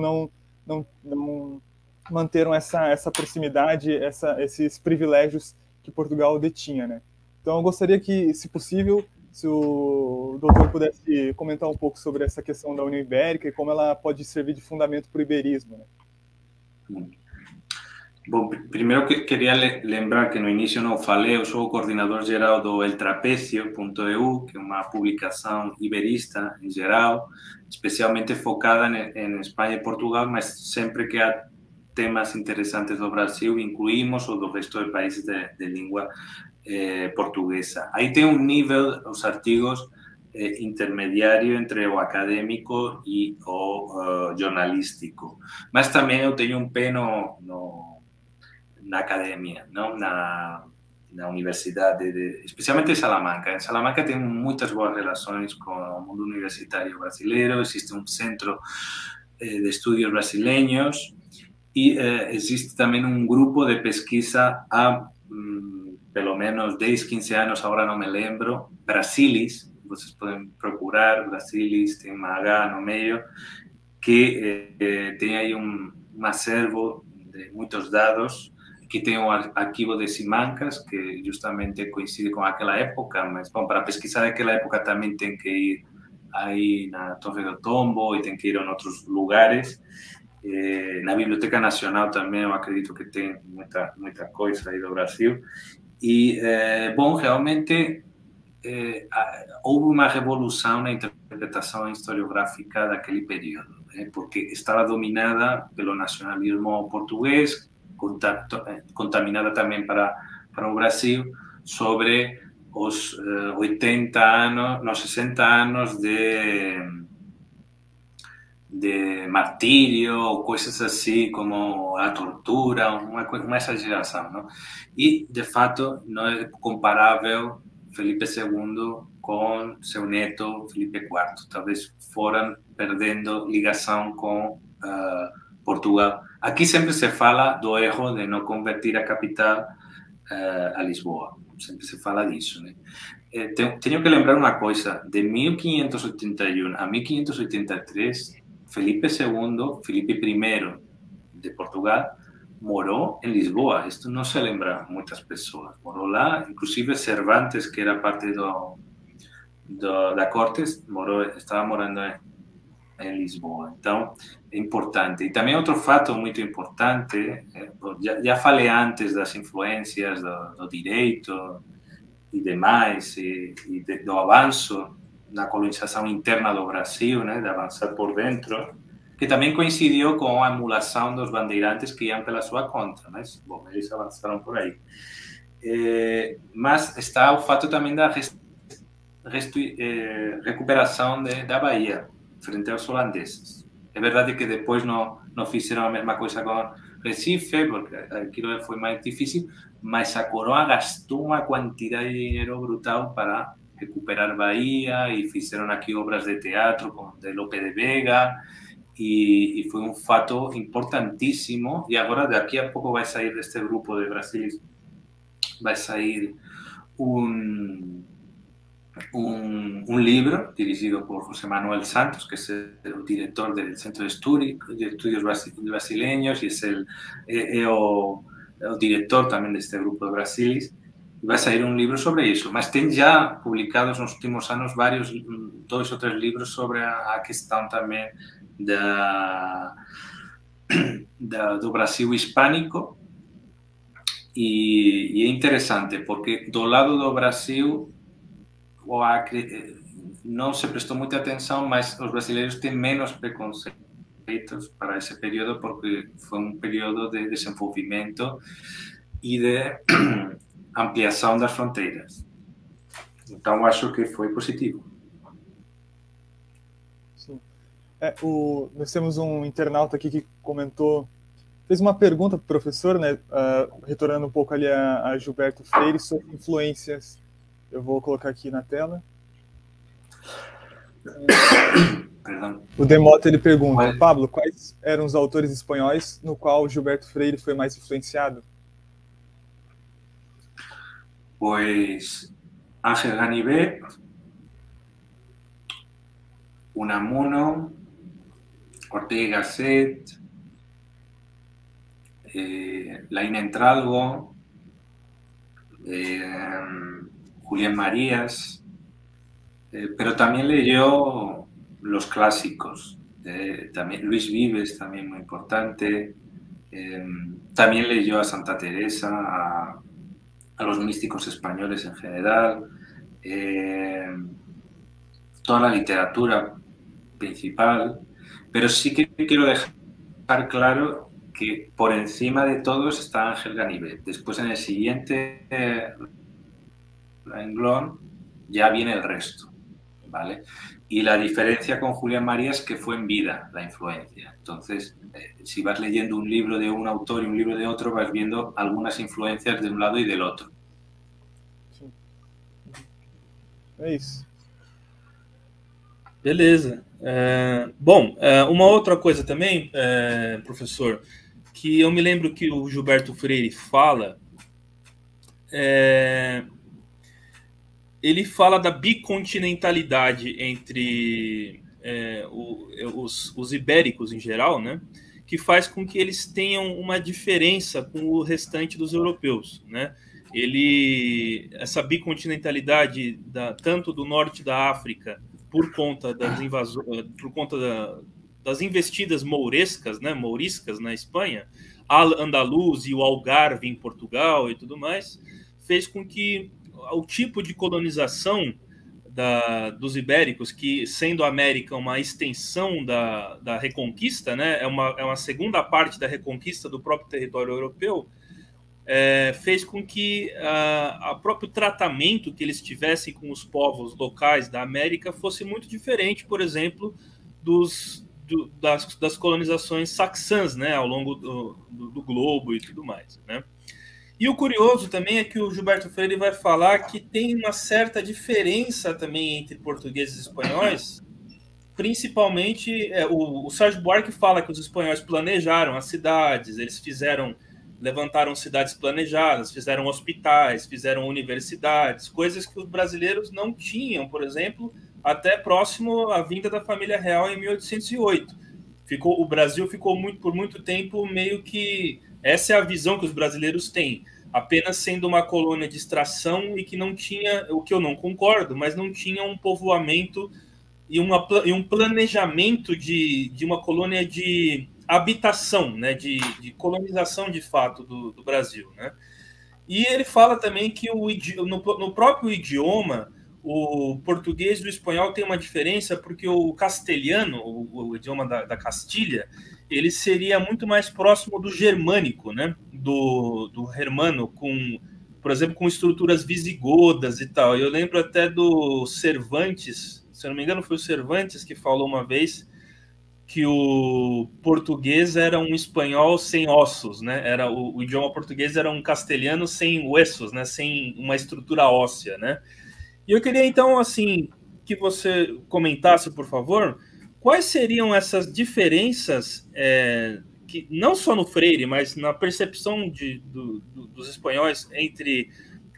não manteram essa proximidade, esses privilégios que Portugal detinha, né? Então eu gostaria que, se possível, se o doutor pudesse comentar um pouco sobre essa questão da União Ibérica e como ela pode servir de fundamento para o iberismo, né? Bom, primeiro que queria lembrar que no início não falei, eu sou o coordenador geral do eltrapecio.eu, que é uma publicação iberista em geral, especialmente focada em Espanha e Portugal, mas sempre que há temas interessantes do Brasil, incluímos ou do resto de países de língua portuguesa. Aí tem um nível, os artigos, intermediário entre o acadêmico e o jornalístico. Mas também eu tenho um pé na academia, não na universidade, especialmente em Salamanca. Em Salamanca tem muitas boas relações com o mundo universitário brasileiro, existe um centro de estudios brasileños e existe também um grupo de pesquisa há pelo menos 10, 15 anos, agora não me lembro, Brasilis, vocês podem procurar, Brasilis, tem uma H no meio, que tem aí um acervo de muitos dados, que tem um arquivo de Simancas, que justamente coincide com aquela época, mas bom, para pesquisar aquela época também tem que ir aí na Torre do Tombo e tem que ir em outros lugares. Na Biblioteca Nacional também eu acredito que tem muita coisa aí do Brasil. E, bom, realmente houve uma revolução na interpretação historiográfica daquele período, porque estava dominada pelo nacionalismo português, contaminada também para o Brasil, sobre os 80 anos, nos 60 anos de martírio, ou coisas assim como a tortura, uma exageração, não? E, de fato, não é comparável Felipe II com seu neto Felipe IV. Talvez foram perdendo ligação com Portugal. Aqui sempre se fala do erro de não convertir a capital a Lisboa. Sempre se fala disso, né? Tenho que lembrar uma coisa. De 1581 a 1583, Felipe II, Felipe I de Portugal, morou em Lisboa. Isto não se lembra muitas pessoas. Morou lá, inclusive Cervantes, que era parte da corte, estava morando em Lisboa. Então, é importante. E também outro fato muito importante, já falei antes das influências do direito e demais, do avanço na colonização interna do Brasil, né, de avançar por dentro, que também coincidiu com a emulação dos bandeirantes que iam pela sua conta, mas, bom, eles avançaram por aí. Mas está o fato também da recuperação da Bahia frente aos holandeses. É verdade que depois não fizeram a mesma coisa com Recife, porque aquilo foi mais difícil, mas a coroa gastou uma quantidade de dinheiro brutal para recuperar Bahia e fizeram aqui obras de teatro de Lope de Vega e foi um fato importantíssimo. E agora, daqui a pouco, vai sair deste grupo de Brasilis, vai sair um un libro dirigido por José Manuel Santos, que es el director del Centro de Estudios Brasileños y es el director también de este grupo de Brasilis. Va a salir un libro sobre eso. Mas ten já publicados nos últimos anos vários, 2 ou 3 livros sobre a questão também do Brasil hispânico. E é interessante, porque do lado do Brasil o Acre não se prestou muita atenção, mas os brasileiros têm menos preconceitos para esse período, porque foi um período de desenvolvimento e de ampliação das fronteiras. Então, acho que foi positivo. Sim. Nós temos um internauta aqui que comentou, fez uma pergunta para o professor, né, retornando um pouco ali a Gilberto Freire, sobre influências. Eu vou colocar aqui na tela. Perdão. O Demota, ele pergunta, Pablo, quais eram os autores espanhóis no qual Gilberto Freire foi mais influenciado? Pues Ángel Ganivet, Unamuno, Ortega y Gasset, Laín Entralgo, Julián Marías, pero también leyó los clásicos, también Luis Vives, también muy importante, también leyó a Santa Teresa, a los místicos españoles en general, toda la literatura principal, pero sí que quiero dejar claro que por encima de todos está Ángel Ganivet. Después, en el siguiente renglón, ya viene el resto, ¿vale? Y la diferencia con Julián Marías es que fue en vida la influencia. Entonces, si vas leyendo un libro de un autor y un libro de otro, vas viendo algunas influencias de un lado y del otro. Sim. É isso. Beleza. Bom, uma outra coisa também, professor, que eu me lembro que o Gilberto Freire fala, ele fala da bicontinentalidade entre os ibéricos em geral, né, que faz com que eles tenham uma diferença com o restante dos europeus, né? Essa bicontinentalidade tanto do norte da África por conta das invasões, por conta das investidas mourescas, né, mouriscas na Espanha, Al-Andalus e o Algarve em Portugal e tudo mais, fez com que o tipo de colonização dos ibéricos, que sendo a América uma extensão da Reconquista, né, é uma segunda parte da Reconquista do próprio território europeu, fez com que o próprio tratamento que eles tivessem com os povos locais da América fosse muito diferente, por exemplo, das colonizações saxãs, né, ao longo do globo e tudo mais, né? E o curioso também é que o Gilberto Freire vai falar que tem uma certa diferença também entre portugueses e espanhóis, principalmente o Sérgio Buarque fala que os espanhóis planejaram as cidades, eles levantaram cidades planejadas, fizeram hospitais, fizeram universidades, coisas que os brasileiros não tinham, por exemplo, até próximo à vinda da família real em 1808. O Brasil ficou por muito tempo meio que... Essa é a visão que os brasileiros têm, apenas sendo uma colônia de extração e que não tinha, o que eu não concordo, mas não tinha um povoamento e um planejamento de uma colônia de habitação, né, de colonização de fato do Brasil, né? E ele fala também que no próprio idioma, o português e o espanhol tem uma diferença, porque o castelhano, o idioma da Castilha, ele seria muito mais próximo do germânico, né? Do germano, por exemplo, com estruturas visigodas e tal. Eu lembro até do Cervantes, se eu não me engano foi o Cervantes que falou uma vez que o português era um espanhol sem ossos, né? O idioma português era um castelhano sem huesos, né? Sem uma estrutura óssea, né? E eu queria, então, assim, que você comentasse, por favor, quais seriam essas diferenças, que não só no Freire, mas na percepção dos espanhóis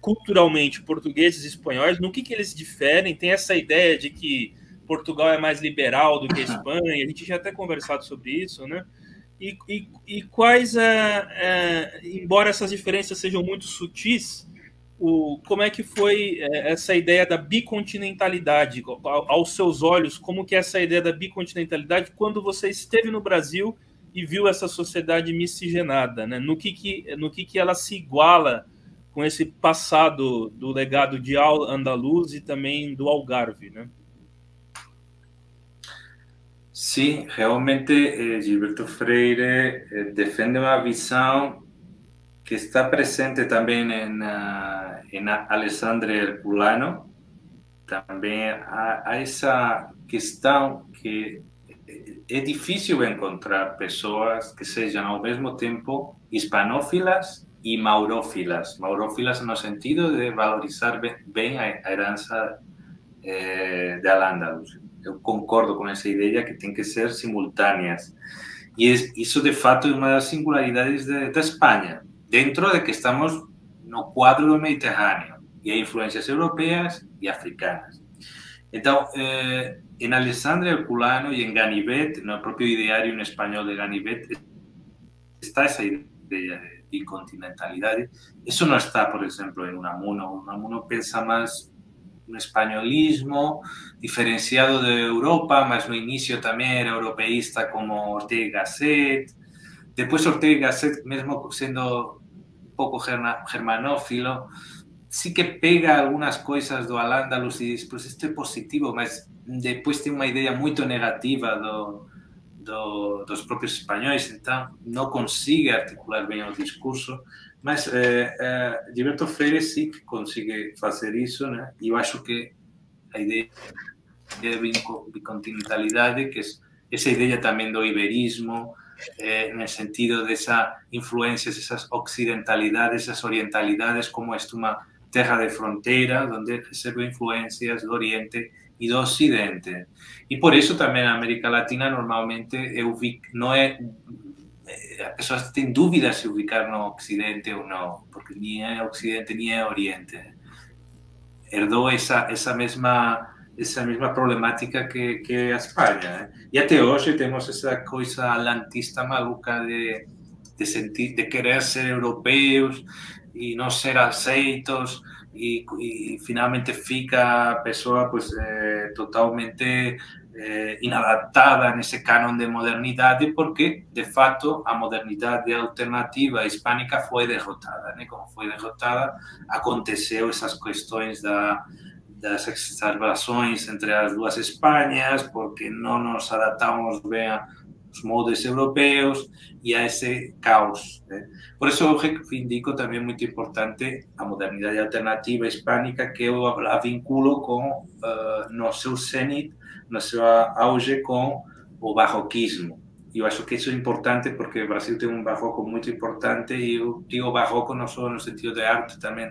culturalmente portugueses e espanhóis, no que eles diferem? Tem essa ideia de que Portugal é mais liberal do que a Espanha, a gente já até conversado sobre isso, né? E quais, embora essas diferenças sejam muito sutis, como é que foi essa ideia da bicontinentalidade? Aos seus olhos, como que é essa ideia da bicontinentalidade quando você esteve no Brasil e viu essa sociedade miscigenada, né? No que ela se iguala com esse passado do legado de Al-Andalus e também do Algarve, né? Sim, realmente Gilberto Freire defende uma visão que está presente também em Alessandro Herculano. Também há essa questão que é difícil encontrar pessoas que sejam ao mesmo tempo hispanófilas e maurófilas. Maurófilas no sentido de valorizar bem a herança de Al-Ándalus. Eu concordo com essa ideia que tem que ser simultâneas. E isso, de fato, é uma das singularidades da Espanha, dentro de que estamos no quadro do Mediterrâneo, e há influências europeias e africanas. Então, em Alessandro Herculano e em Ganivet, no próprio ideário espanhol de Ganivet, está essa ideia de bicontinentalidade. Isso não está, por exemplo, em Unamuno. Unamuno pensa mais un españolismo diferenciado de Europa, mas no inicio también era europeísta como Ortega y Gasset. Después Ortega y Gasset, mesmo siendo un poco germanófilo, sí que pega algunas cosas do Al-Ándalus y después esto é positivo, mas depois tem uma ideia muito negativa dos próprios espanhóis, então não consigue articular bem o discurso. Mas Gilberto Freire sí que consigue fazer isso, né? E eu acho que a ideia de bicontinentalidade, que é essa ideia também do iberismo, no sentido dessa influências, essas occidentalidades, essas orientalidades, como é uma terra de fronteira, onde recebe influências do Oriente e do Ocidente. E por isso também a América Latina normalmente não é... As pessoas têm dúvidas se ubicar no Ocidente ou não, porque nem é Ocidente nem é Oriente. Herdou essa mesma problemática que a Espanha. Né? E até hoje temos essa coisa atlantista maluca de querer ser europeus e não ser aceitos, e finalmente fica a pessoa pues, totalmente inadaptada nesse canon de modernidade, porque, de fato, a modernidade alternativa hispânica foi derrotada. Né? Como foi derrotada, aconteceu essas questões das exacerbações entre as duas Espanhas, porque não nos adaptamos bem aos modos europeus e a esse caos. Né? Por isso, eu reivindico também muito importante a modernidade alternativa hispânica, que eu a vinculo com, no seu cenit, no seu auge, com o barroquismo. E eu acho que isso é importante porque o Brasil tem um barroco muito importante, e eu digo barroco não só no sentido de arte, também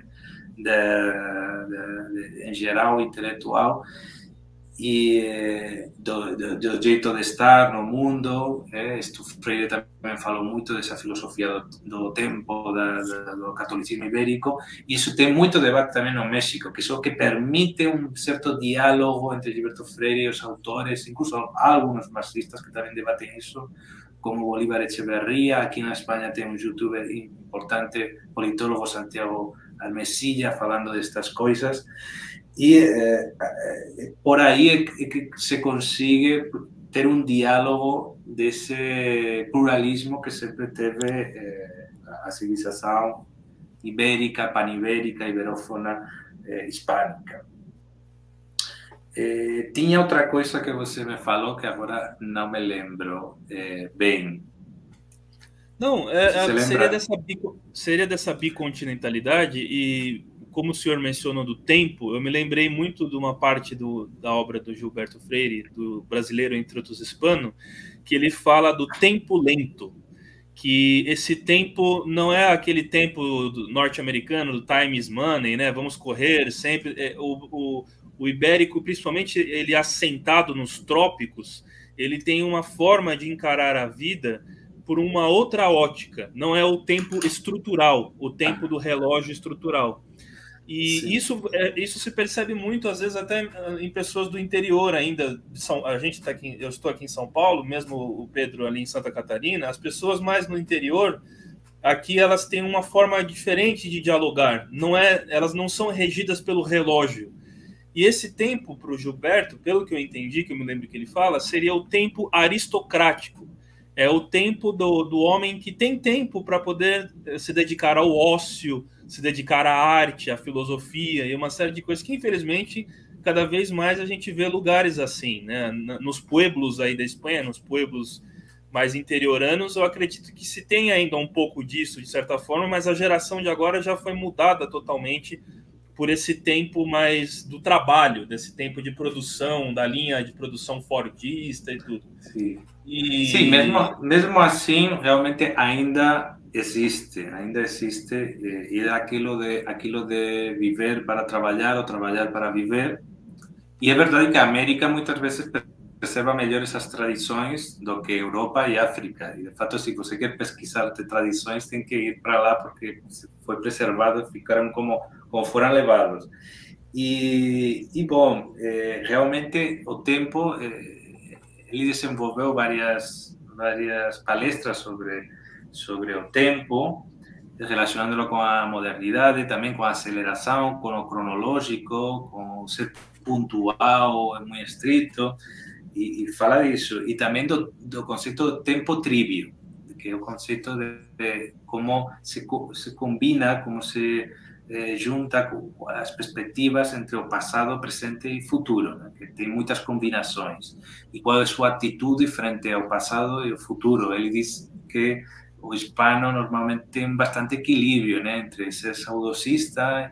em geral intelectual, e do jeito de estar no mundo. Freire também falou muito dessa filosofia do tempo, do catolicismo ibérico, e isso tem muito debate também no México, que isso que permite um certo diálogo entre Gilberto Freire e os autores, incluso alguns marxistas que também debatem isso, como Bolívar Echeverría. Aqui na Espanha tem um youtuber importante, politólogo, Santiago Almesilla, falando destas coisas. E por aí é que se consigue ter um diálogo desse pluralismo que sempre teve a civilização ibérica, panibérica, iberófona, hispânica. Tinha outra coisa que você me falou que agora não me lembro bem. Não, seria dessa bicontinentalidade, e como o senhor mencionou do tempo, eu me lembrei muito de uma parte da obra do Gilberto Freire, do Brasileiro entre outros Hispano, que ele fala do tempo lento, que esse tempo não é aquele tempo norte-americano, do time is money, né? Vamos correr sempre. O ibérico, principalmente ele assentado nos trópicos, ele tem uma forma de encarar a vida por uma outra ótica. Não é o tempo estrutural, o tempo do relógio estrutural. E isso se percebe muito, às vezes, até em pessoas do interior ainda. A gente tá aqui, eu estou aqui em São Paulo, mesmo o Pedro ali em Santa Catarina, as pessoas mais no interior, aqui elas têm uma forma diferente de dialogar. Elas não são regidas pelo relógio. E esse tempo, para o Gilberto, pelo que eu entendi, que eu me lembro que ele fala, seria o tempo aristocrático. É o tempo do homem que tem tempo para poder se dedicar ao ócio, se dedicar à arte, à filosofia e uma série de coisas que, infelizmente, cada vez mais a gente vê lugares assim, né? Nos pueblos aí da Espanha, nos pueblos mais interioranos, eu acredito que se tem ainda um pouco disso, de certa forma, mas a geração de agora já foi mudada totalmente por esse tempo mais do trabalho, desse tempo de produção, da linha de produção fordista e tudo. Sim, Sim, mesmo assim, realmente ainda existe e aquilo de viver para trabalhar ou trabalhar para viver. E é verdade que a América muitas vezes preserva melhor essas tradições do que Europa e África. E, de fato, se você quer pesquisar tradições, tem que ir para lá porque foi preservado, ficaram como foram levados. E bom, realmente o tempo... ele desenvolveu várias palestras sobre o tempo, relacionándolo com a modernidade, também com a aceleração, com o cronológico, com o ser pontual, muito estrito, e fala disso. E também do conceito do tempo tríbio, que é o conceito de como se combina, como se junta as perspectivas entre o passado, presente e futuro, né? Que tem muitas combinações. E qual é a sua atitude frente ao passado e ao futuro? Ele diz que o hispano normalmente tem bastante equilíbrio, né? Entre ser saudosista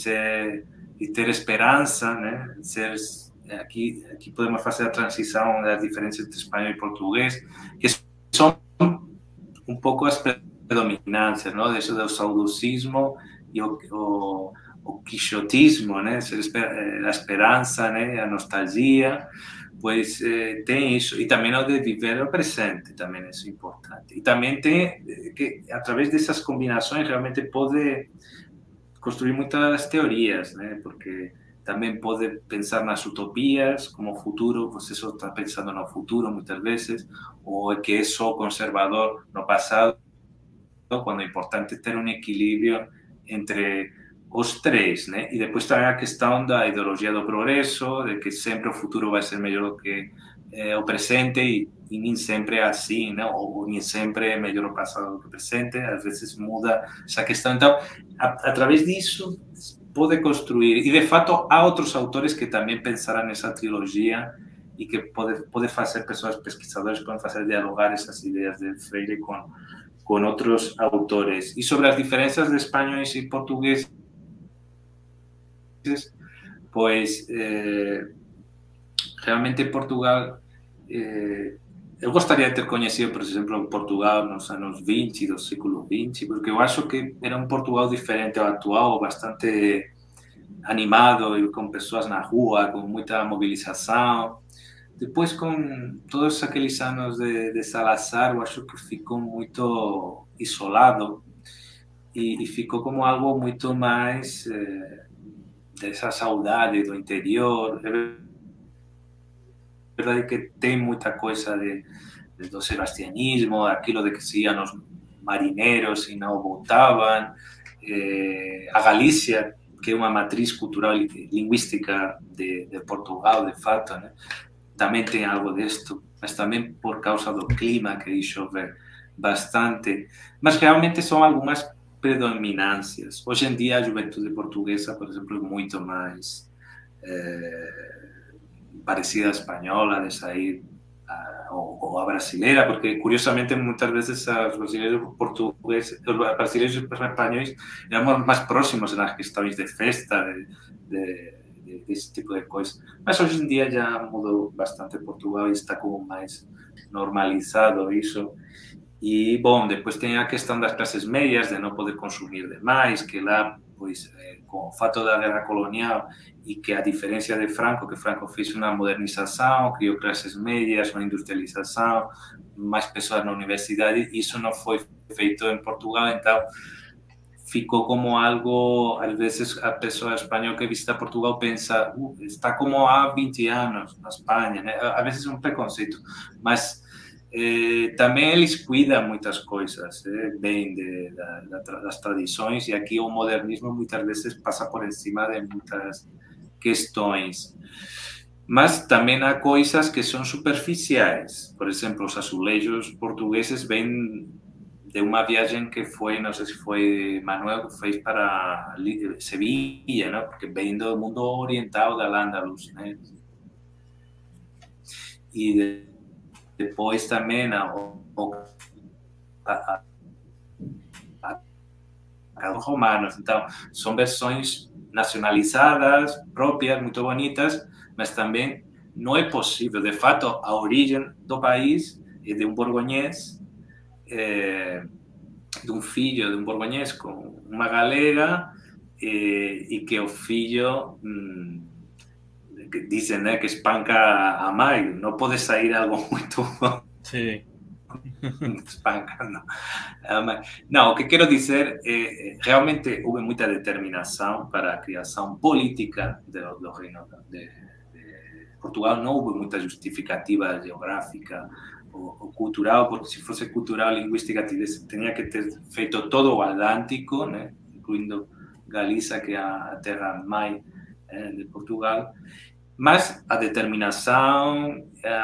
e ter esperança, né? Aqui podemos fazer a transição das diferenças entre espanhol e português, que são um pouco as predominâncias, ¿no? Eso do saudosismo e o quixotismo, né? A esperança, né? A nostalgia, pois tem isso. E também o de viver o presente, também é isso importante. E também tem que, através dessas combinações, realmente pode construir muitas teorias, né? Porque também pode pensar nas utopias, como futuro, você só está pensando no futuro muitas vezes, ou é que é só conservador no passado, quando é importante ter um equilíbrio entre os três, né? E depois também a questão da ideologia do progresso, de que sempre o futuro vai ser melhor do que o presente, e nem sempre é assim, né? Ou nem sempre é melhor o passado do que o presente, às vezes muda essa questão. Então, através disso, pode construir, e de fato há outros autores que também pensaram nessa trilogia e que pode fazer, pessoas pesquisadores podem fazer dialogar essas ideias de Freire com outros autores. E sobre as diferenças de espanhóis e portugueses, pois realmente Portugal, eu gostaria de ter conhecido, por exemplo, Portugal nos anos 20 do século 20, porque eu acho que era um Portugal diferente ao atual, bastante animado e com pessoas na rua, com muita mobilização. Depois, com todos aqueles anos de Salazar, eu acho que ficou muito isolado e ficou como algo muito mais dessa saudade do interior. É verdade que tem muita coisa do sebastianismo, aquilo de que se iam os marineiros e não voltavam. A Galícia, que é uma matriz cultural e linguística de Portugal, de fato, né? Também tem algo disto, mas também por causa do clima, que chove bastante. Mas realmente são algumas predominâncias. Hoje em dia a juventude portuguesa, por exemplo, é muito mais parecida à espanhola, de sair ou a brasileira, porque curiosamente muitas vezes os brasileiros portugueses, os brasileiros e os espanhóis éramos mais próximos nas questões de festa, desse tipo de coisa. Mas hoje em dia já mudou bastante Portugal e está como mais normalizado isso. E, bom, depois tem a questão das classes médias, de não poder consumir demais, que lá, pois, com o fato da guerra colonial e que a diferença de Franco, que Franco fez uma modernização, criou classes médias, uma industrialização, mais pessoas na universidade, isso não foi feito em Portugal, então ficou como algo, às vezes a pessoa espanhola que visita Portugal pensa, está como há 20 anos na Espanha, né? A vezes é um preconceito, mas também eles cuidam muitas coisas, bem das tradições, e aqui o modernismo muitas vezes passa por cima de muitas questões. Mas também há coisas que são superficiais. Por exemplo, os azulejos portugueses vêm de uma viagem que foi, não sei se foi Manuel que fez para Sevilla, né? Porque vem do mundo oriental da Al-Ándalus, né? E depois também os romanos. Então, são versões nacionalizadas, próprias, muito bonitas, mas também não é possível. De fato, a origem do país é de um borgonhês, de um filho de um borgonhês com uma galega, e que o filho que dizem, né, que espanca a mãe. Não pode sair algo muito Sim. espancando. Não, o que quero dizer é realmente houve muita determinação para a criação política do reino de Portugal. Não houve muita justificativa geográfica ou cultural, porque se fosse cultural, linguística, tinha que ter feito todo o Atlântico, né, incluindo Galiza, que é a terra-mãe de Portugal. Mas a determinação,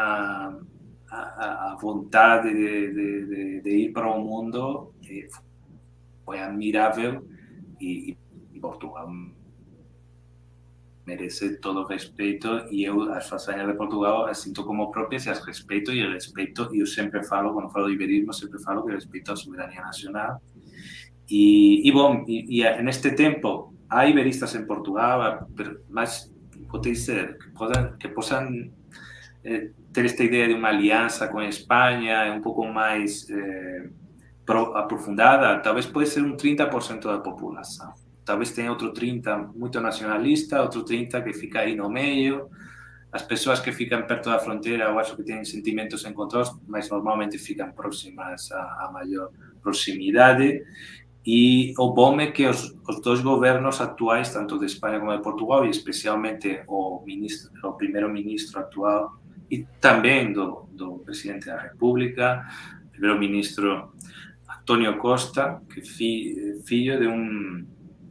a vontade de ir para o mundo foi admirável, e Portugal merece todo o respeito, e eu as façanhas de Portugal as sinto como próprias e as respeito, e eu sempre falo, quando falo de iberismo, sempre falo que respeito a soberania nacional. Bom, neste tempo há iberistas em Portugal, mas pode dizer que possam ter esta ideia de uma aliança com a Espanha um pouco mais aprofundada. Talvez pode ser um 30% da população. Talvez tenha outro 30% muito nacionalista, outro 30% que fica aí no meio. As pessoas que ficam perto da fronteira, eu acho que têm sentimentos encontrados, mas normalmente ficam próximas a maior proximidade. E o bom é que os dois governos atuais, tanto de Espanha como de Portugal, e especialmente o primeiro-ministro atual e também do presidente da República, o primeiro-ministro António Costa, que filho de um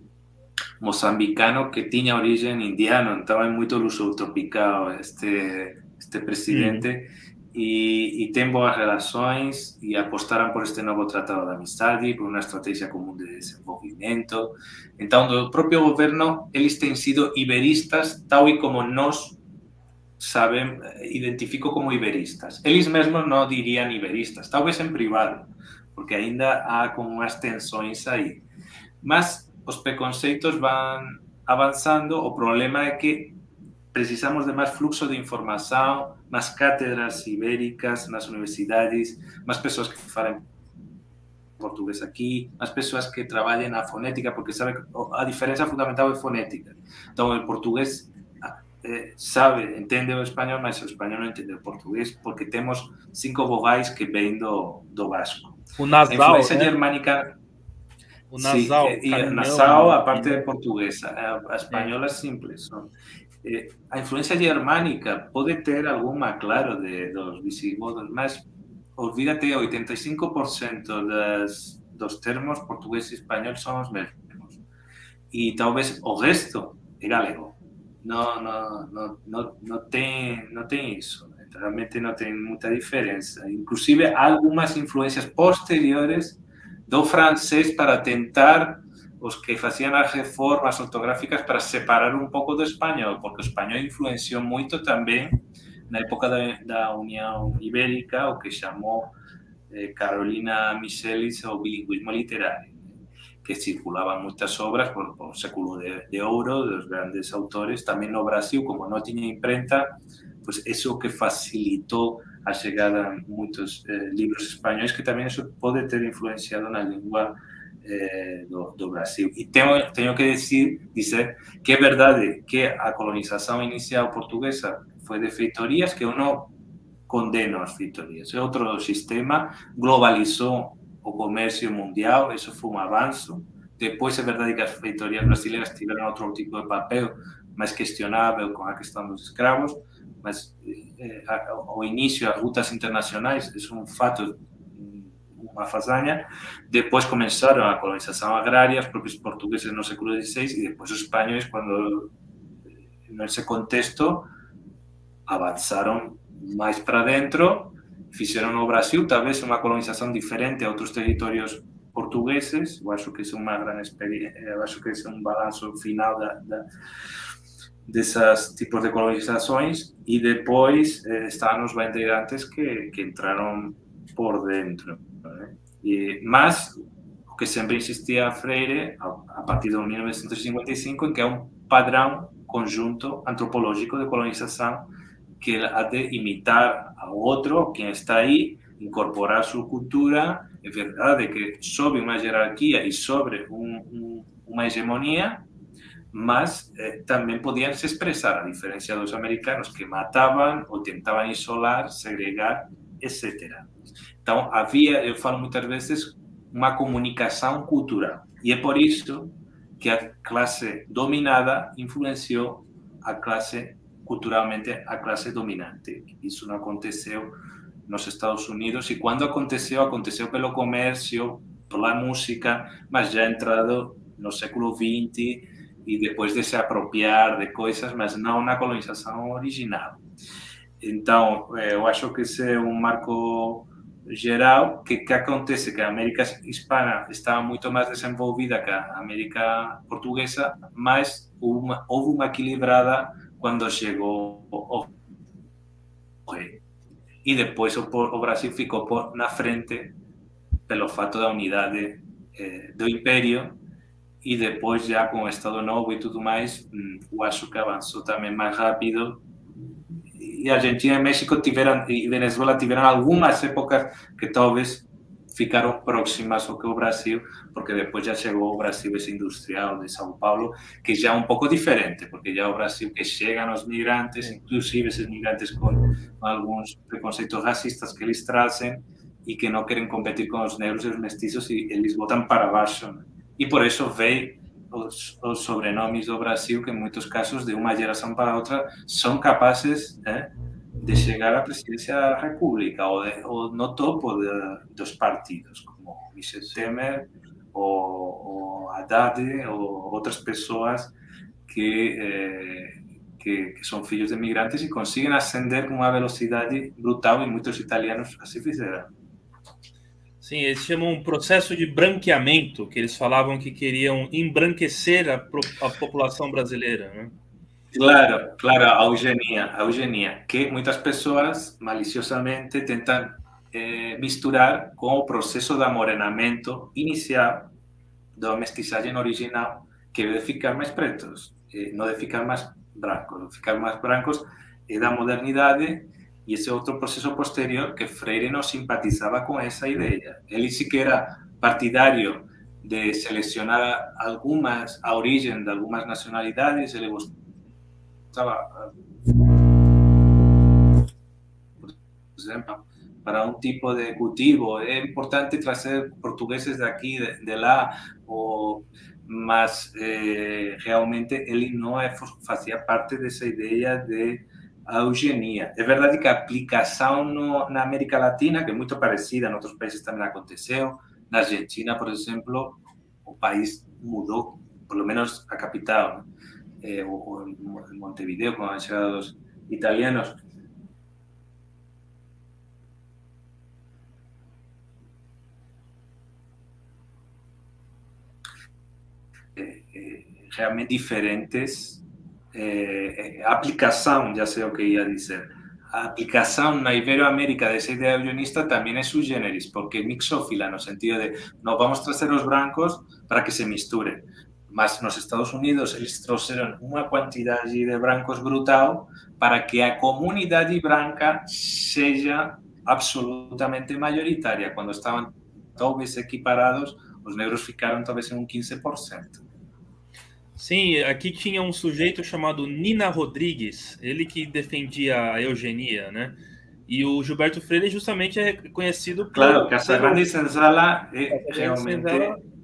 moçambicano que tinha origem indiana, então é muito luso-tropical este presidente. E tem boas relações, e apostaram por este novo tratado de amizade, por uma estratégia comum de desenvolvimento. Então, do próprio governo, eles têm sido iberistas, tal e como nós identifico como iberistas. Eles mesmos não diriam iberistas, talvez em privado, porque ainda há como umas tensões aí. Mas os preconceitos vão avançando. O problema é que precisamos de mais fluxo de informação, mais cátedras ibéricas nas universidades, mais pessoas que falem português aqui, mais pessoas que trabalhem na fonética, porque sabe que a diferença fundamental é fonética. Então, o português entende o espanhol, mas o espanhol não entende o português, porque temos 5 vogais que vêm do basco. O nasal, a influência né? germânica... O nasal, sim, e nasal, a parte portuguesa. A espanhola é simples. A influência germânica pode ter alguma, claro, dos visigodos, mas olvídate, 85% dos termos português e espanhol são os mesmos. E talvez o resto é galego. Não tem isso. Realmente não tem muita diferença. Inclusive, há algumas influências posteriores do francês para tentar, os que faziam as reformas ortográficas, para separar um pouco do espanhol, porque o espanhol influenciou muito também na época da União Ibérica, o que chamou Carolina Michelis o bilinguismo literário, que circulaban muchas obras por século de ouro dos grandes autores. Também no Brasil, como não tinha imprenta, pues eso que facilitou a chegada a muitos livros espanhóis, que também isso pode ter influenciado na língua do Brasil. E tenho que dizer que é verdade que a colonização inicial portuguesa foi de feitorias, que eu não condeno as feitorias. É outro sistema, globalizou o comércio mundial, isso foi um avanço, Depois, é verdade que as feitorias brasileiras tiveram outro tipo de papel, mais questionável com a questão dos escravos, mas ao início, as rutas internacionais, é um fato, uma façanha. Depois começaram a colonização agrária, os próprios portugueses no século XVI, e depois os espanhóis, quando nesse contexto avançaram mais para dentro, fizeram no Brasil talvez uma colonização diferente a outros territórios portugueses. Eu acho que isso é uma grande experiência, eu acho que esse é um balanço final desses tipos de colonizações, e depois estão os bandeirantes que entraram por dentro, né? Mas o que sempre insistia Freire, a partir de 1955, que é um padrão conjunto antropológico de colonização que há de imitar ao outro, quem está aí, incorporar sua cultura. É verdade que sob uma hierarquia e sobre uma hegemonia, mas também podiam se expressar, a diferença dos americanos que matavam ou tentavam isolar, segregar, etc. Então, havia, eu falo muitas vezes, uma comunicação cultural. E é por isso que a classe dominada influenciou a classe, culturalmente, a classe dominante. Isso não aconteceu nos Estados Unidos, e quando aconteceu, aconteceu pelo comércio, pela música, mas já entrado no século XX, e depois de se apropriar de coisas, mas não na colonização original. Então, eu acho que esse é um marco geral. Que acontece que a América hispana estava muito mais desenvolvida que a América portuguesa, mas houve uma equilibrada quando chegou o rei. E depois o Brasil ficou na frente pelo fato da unidade do Império, e depois já com o Estado Novo e tudo mais, eu acho que avançou também mais rápido. E Argentina e México tiveram, e Venezuela tiveram algumas épocas que talvez ficaram próximas ao que o Brasil, porque depois já chegou o Brasil esse industrial de São Paulo, que já é um pouco diferente, porque já é o Brasil que chegam os migrantes, inclusive esses migrantes com alguns preconceitos racistas que eles trazem e que não querem competir com os negros e os mestiços, e eles botam para baixo, né? E por isso veio os sobrenomes do Brasil, que em muitos casos, de uma geração para outra, são capazes de chegar à presidência da República ou no topo dos partidos, como Michel Temer ou Haddad ou outras pessoas que são filhos de imigrantes e conseguem ascender com uma velocidade brutal, e muitos italianos assim fizeram. Sim, eles chamam um processo de branqueamento, que eles falavam que queriam embranquecer a população brasileira, né? Claro, a eugenia, que muitas pessoas maliciosamente tentam misturar com o processo de amorenamento inicial da mestiçagem original, que é de ficar mais pretos, não de ficar mais brancos. De ficar mais brancos é da modernidade. E esse é outro processo posterior que Freire não simpatizava com essa ideia. Ele sequer era partidário de selecionar a origem de algumas nacionalidades. Ele gostava, por exemplo, para um tipo de cultivo é importante trazer portugueses daqui, de lá, mas realmente ele não fazia parte dessa ideia de a eugenia. É verdade que a aplicação na América Latina, que é muito parecida, em outros países também aconteceu. Na Argentina, por exemplo, o país mudou, pelo menos a capital, ou em Montevideo, com a chegada dos italianos. Realmente diferentes. A aplicação, já sei o que ia dizer, a aplicação na Iberoamérica dessa ideia eugenista também é sui generis, porque é mixófila, no sentido de não vamos trazer os brancos para que se misturem. Mas nos Estados Unidos eles trouxeram uma quantidade de brancos brutal para que a comunidade branca seja absolutamente maioritária. Quando estavam talvez equiparados, os negros ficaram talvez em 15%. Sim, aqui tinha um sujeito chamado Nina Rodrigues, ele que defendia a eugenia, né? E o Gilberto Freire justamente é conhecido por... Claro, Casagrande Senzala é realmente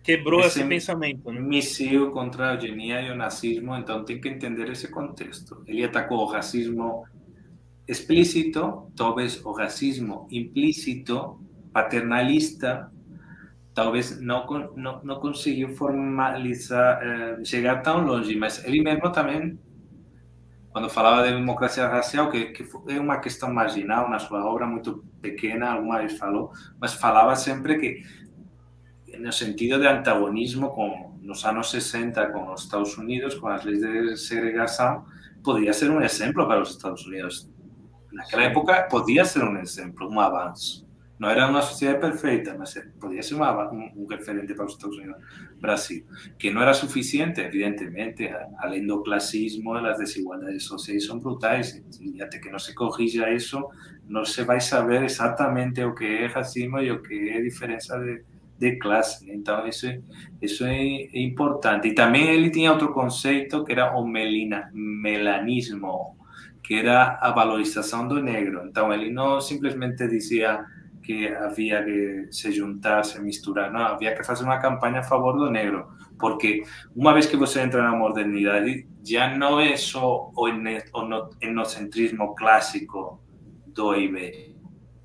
quebrou esse pensamento, né? Míssil contra a eugenia e o nazismo, então tem que entender esse contexto. Ele atacou o racismo explícito, talvez o racismo implícito, paternalista, talvez não conseguiu formalizar, chegar tão longe, mas ele mesmo também, quando falava de democracia racial, que é uma questão marginal na sua obra, muito pequena, alguma vez falou, mas falava sempre que, no sentido de antagonismo, como nos anos 60 com os Estados Unidos, com as leis de segregação, podia ser um exemplo para os Estados Unidos. Naquela época podia ser um exemplo, um avanço. Não era uma sociedade perfeita, mas podia ser um referente para os Estados Unidos. Brasil, que não era suficiente, evidentemente, além do classismo, as desigualdades sociais são brutais, e até que não se corrija isso, não se vai saber exatamente o que é racismo e o que é diferença de classe. Então, isso é importante. E também ele tinha outro conceito, que era o melanismo, que era a valorização do negro. Então, ele não simplesmente dizia que havia que se juntar, se misturar, não, havia que fazer uma campanha a favor do negro, porque uma vez que você entra na modernidade, já não é só o etnocentrismo clássico do ibérico,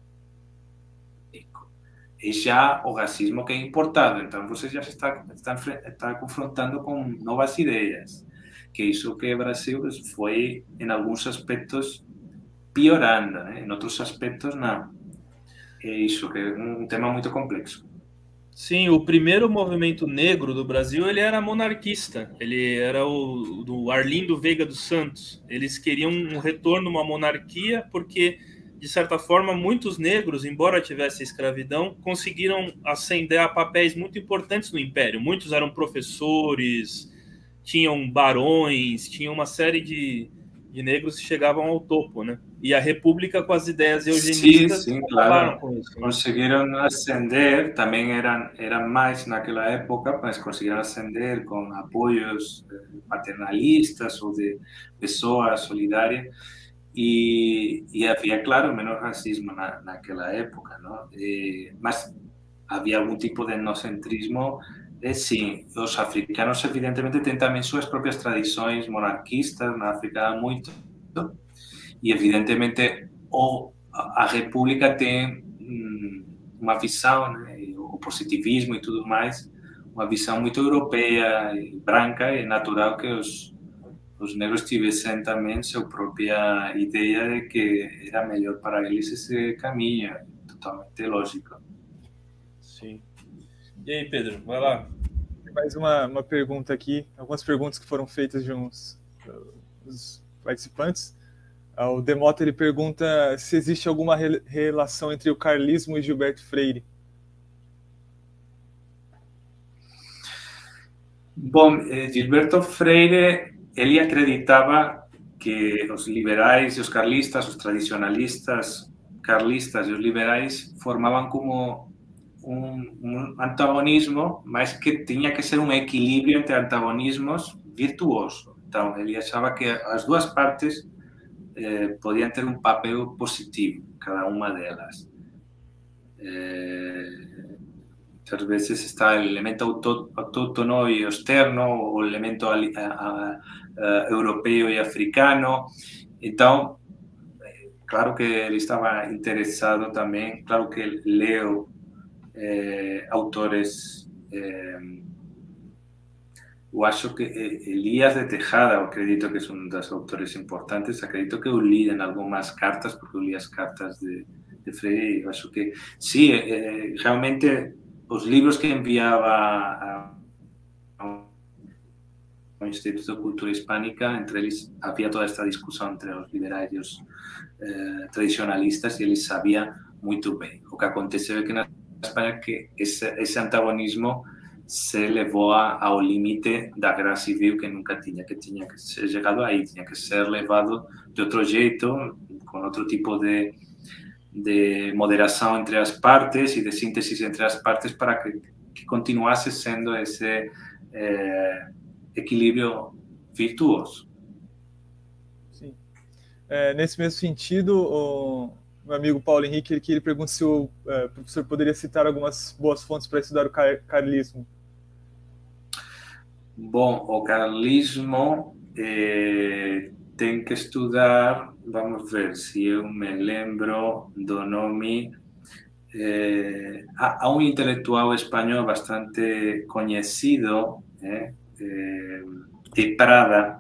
é já o racismo que é importado. Então, você já está confrontando com novas ideias, que isso que o Brasil foi, em alguns aspectos, piorando, né? Em outros aspectos, não. É isso, que é um tema muito complexo. Sim, o primeiro movimento negro do Brasil, ele era monarquista. Ele era o do Arlindo Veiga dos Santos. Eles queriam um retorno a uma monarquia porque, de certa forma, muitos negros, embora tivesse escravidão, conseguiram ascender a papéis muito importantes no Império. Muitos eram professores, tinham barões, tinham uma série de negros que chegavam ao topo, né? E a República, com as ideias eugenistas, sim, claro. com isso, né? Conseguiram ascender, também eram mais naquela época, mas conseguiram ascender com apoios paternalistas ou de pessoas solidárias. E havia, claro, menos racismo naquela época, não? Mas havia algum tipo de etnocentrismo. Sim, os africanos, evidentemente, têm também suas próprias tradições monarquistas. Na África há muito. E, evidentemente, a República tem uma visão, né? O positivismo e tudo mais, uma visão muito europeia e branca, e é natural que os negros tivessem também sua própria ideia de que era melhor para eles esse caminho, totalmente lógico. Sim. E aí, Pedro, vai lá. Tem mais uma pergunta aqui, algumas perguntas que foram feitas de uns participantes. O Demota, ele pergunta se existe alguma relação entre o carlismo e Gilberto Freire. Bom, Gilberto Freire, ele acreditava que os liberais e os carlistas, os tradicionalistas carlistas e os liberais formavam como um antagonismo, mas que tinha que ser um equilíbrio entre antagonismos virtuoso. Então, ele achava que as duas partes podiam ter um papel positivo, cada uma delas. Muchas veces está el elemento autóctono y externo, o el elemento europeo y africano. Então, claro que ele estava interessado também, claro que leu autores, eu acho que Elías de Tejada, eu acredito que é um dos autores importantes, acredito que eu li em algumas cartas, porque eu li as cartas de Freire, eu acho que, sim, realmente, os livros que enviava ao Instituto de Cultura Hispânica, entre eles havia toda esta discussão entre os liberais e os tradicionalistas, e eles sabiam muito bem. O que aconteceu é que na Espanha que esse antagonismo se levou ao limite da guerra civil, que nunca tinha que ser chegado aí, tinha que ser levado de outro jeito, com outro tipo de moderação entre as partes e de síntese entre as partes para que continuasse sendo esse equilíbrio virtuoso. Sim. Nesse mesmo sentido, o meu amigo Paulo Henrique, ele pergunta se o professor poderia citar algumas boas fontes para estudar o carlismo. Bom, o carlismo tem que estudar, vamos ver se eu me lembro do nome. Há um intelectual espanhol bastante conhecido, de Prada,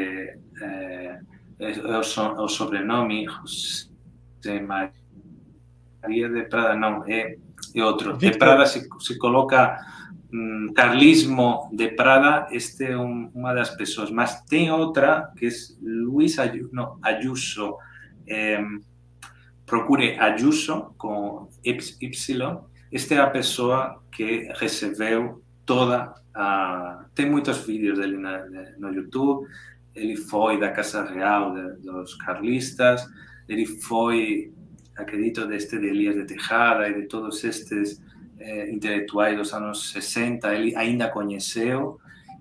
é o sobrenome, José Maria de Prada, não, é outro. De Prada se coloca carlismo de Prada, este é uma das pessoas, mas tem outra que é Luis Ayuso, procure Ayuso com Y. Esta é a pessoa que recebeu toda a... Tem muitos vídeos dele no YouTube. Ele foi da Casa Real dos carlistas, ele foi, acredito, de Elías de Tejada e de todos estes intelectuais dos anos 60, ele ainda conheceu.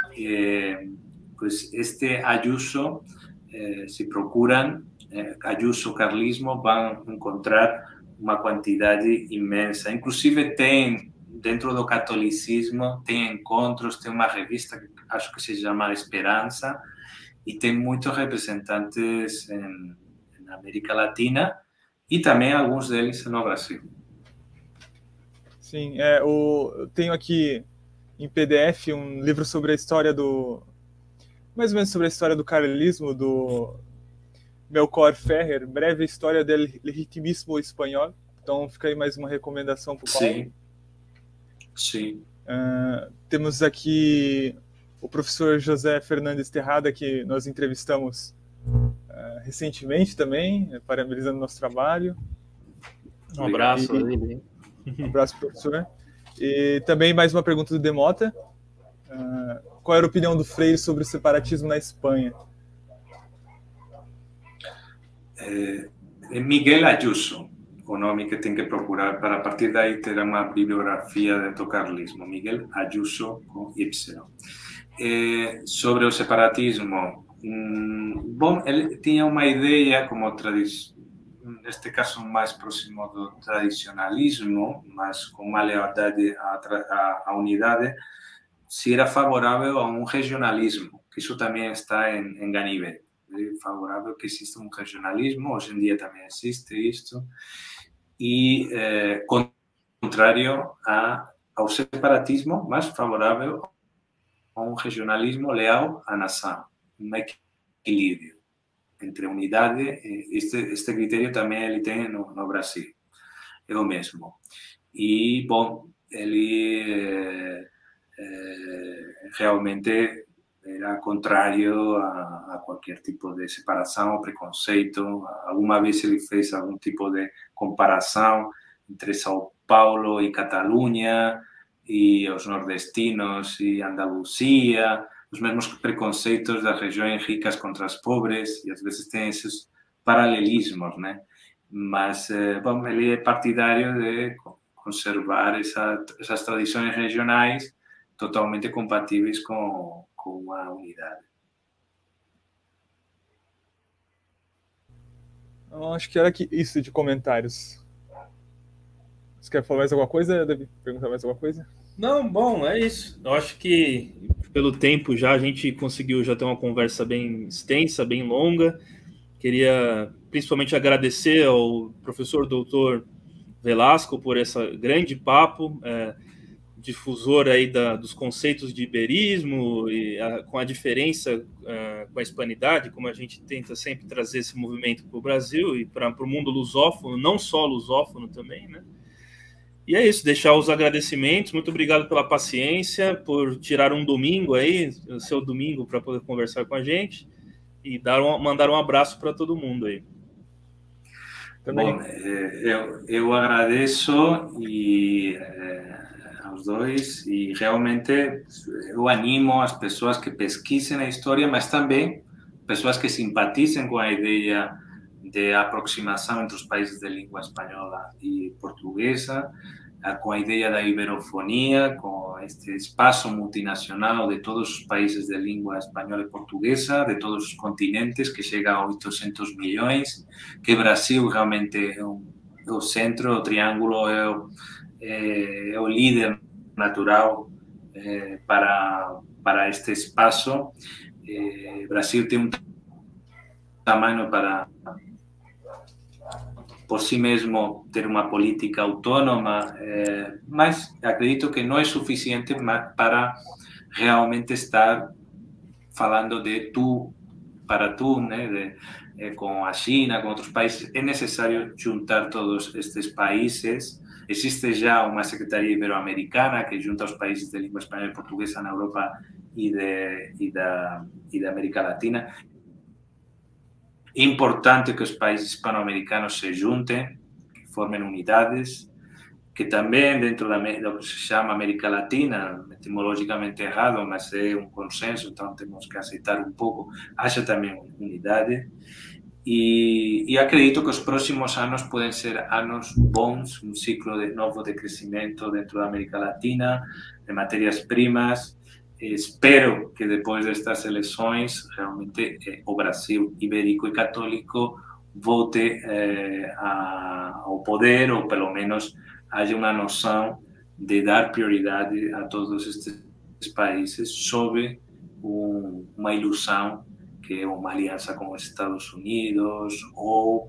Pues este Ayuso, se procuran Ayuso carlismo, van encontrar uma quantidade imensa. Inclusive tem, dentro do catolicismo, tem encontros, tem uma revista que acho que se chama Esperança, e tem muitos representantes na América Latina e também alguns deles no Brasil. Sim, eu tenho aqui em PDF um livro sobre a história mais ou menos sobre a história do carlismo, do Melchor Ferrer, Breve História del Legitimismo Espanhol. Então fica aí mais uma recomendação para o Paulo. Sim, sim. Temos aqui o professor José Fernandes Terrada, que nós entrevistamos recentemente também, parabenizando o nosso trabalho. Um abraço a ele. Um abraço, professor. E também mais uma pergunta do Demota. Qual era a opinião do Freire sobre o separatismo na Espanha? Miguel Ayuso, o nome que tem que procurar para a partir daí ter uma bibliografia do carlismo. Miguel Ayuso com Y. Sobre o separatismo, bom, ele tinha uma ideia como neste caso mais próximo do tradicionalismo, mas com uma lealdade à unidade, se era favorável a um regionalismo, que isso também está em Ganivet. É favorável que exista um regionalismo, hoje em dia também existe isto, e contrário ao separatismo, mas favorável a um regionalismo leal à nação, um equilíbrio entre unidade. Este critério também ele tem no Brasil, é o mesmo. E, bom, ele realmente era contrário a qualquer tipo de separação ou preconceito. Alguma vez ele fez algum tipo de comparação entre São Paulo e Catalunha, e os nordestinos e Andaluzia, os mesmos preconceitos das regiões ricas contra as pobres, e às vezes tem esses paralelismos, né? Mas, bom, ele é partidário de conservar essas tradições regionais totalmente compatíveis com a unidade. Eu acho que era isso de comentários. Você quer falar mais alguma coisa, Davi? Perguntar mais alguma coisa? Não, bom, é isso. Eu acho que pelo tempo já a gente conseguiu já ter uma conversa bem extensa, bem longa. Queria principalmente agradecer ao professor doutor Velasco por esse grande papo, difusor aí dos conceitos de iberismo e com a diferença com a hispanidade, como a gente tenta sempre trazer esse movimento para o Brasil e para o mundo lusófono, não só lusófono também, né? E é isso, deixar os agradecimentos. Muito obrigado pela paciência, por tirar um domingo aí, o seu domingo, para poder conversar com a gente e mandar um abraço para todo mundo aí. Bom, eu agradeço aos dois, e realmente eu animo as pessoas que pesquisem a história, mas também pessoas que simpatizem com a ideia de aproximação entre os países de língua espanhola e portuguesa, com a ideia da iberofonia, com este espaço multinacional de todos os países de língua espanhola e portuguesa, de todos os continentes, que chega a 800 milhões, que o Brasil realmente é o centro, o triângulo é o líder natural para para este espaço. Brasil tem um tamanho para, por si mesmo, ter uma política autônoma, mas acredito que não é suficiente para realmente estar falando de tu para tu, né, com a China, com outros países. É necessário juntar todos estes países. Existe já uma Secretaria Ibero-Americana que junta os países de língua espanhola e portuguesa na Europa e da América Latina. É importante que os países hispano-americanos se juntem, que formem unidades, que também dentro do que se chama América Latina, etimologicamente errado, mas é um consenso, então temos que aceitar um pouco, haja também unidade. E acredito que os próximos anos podem ser anos bons, um ciclo novo de crescimento dentro da América Latina, de matérias-primas. Espero que depois destas eleições, realmente, o Brasil ibérico e católico volte ao poder, ou pelo menos haja uma noção de dar prioridade a todos estes países sob uma ilusão que é uma aliança com os Estados Unidos ou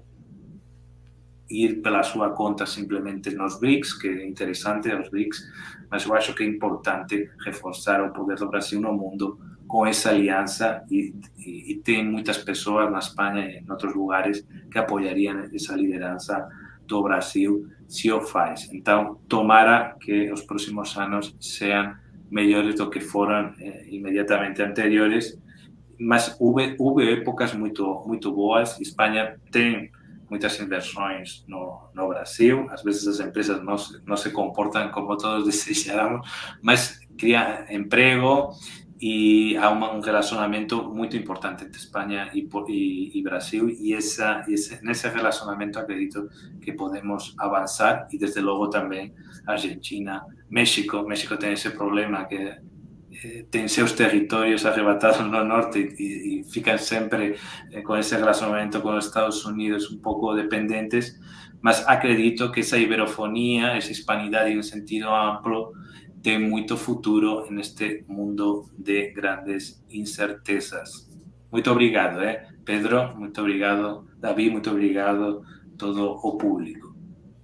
ir pela sua conta simplesmente nos BRICS, que é interessante os BRICS, mas eu acho que é importante reforçar o poder do Brasil no mundo com essa aliança e tem muitas pessoas na Espanha e em outros lugares que apoiariam essa liderança do Brasil se o faz. Então, tomara que os próximos anos sejam melhores do que foram imediatamente anteriores, mas houve épocas muito boas. Espanha tem muitas inversões no Brasil. Às vezes as empresas não se comportam como todos desejáramos, mas cria emprego e há um relacionamento muito importante entre Espanha e Brasil, e nesse relacionamento acredito que podemos avançar, e desde logo também Argentina, México tem esse problema que tem seus territórios arrebatados no norte e ficam sempre com esse relacionamento com os Estados Unidos um pouco dependentes, mas acredito que essa iberofonia, essa hispanidade em sentido amplo, tem muito futuro neste mundo de grandes incertezas. Muito obrigado, Pedro, muito obrigado, Davi, muito obrigado todo o público.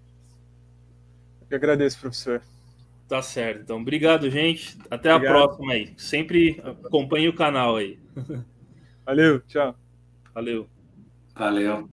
Eu agradeço, professor. Tá certo. Então, obrigado, gente. Até a próxima aí. Sempre acompanhe o canal aí. Valeu, tchau. Valeu. Valeu.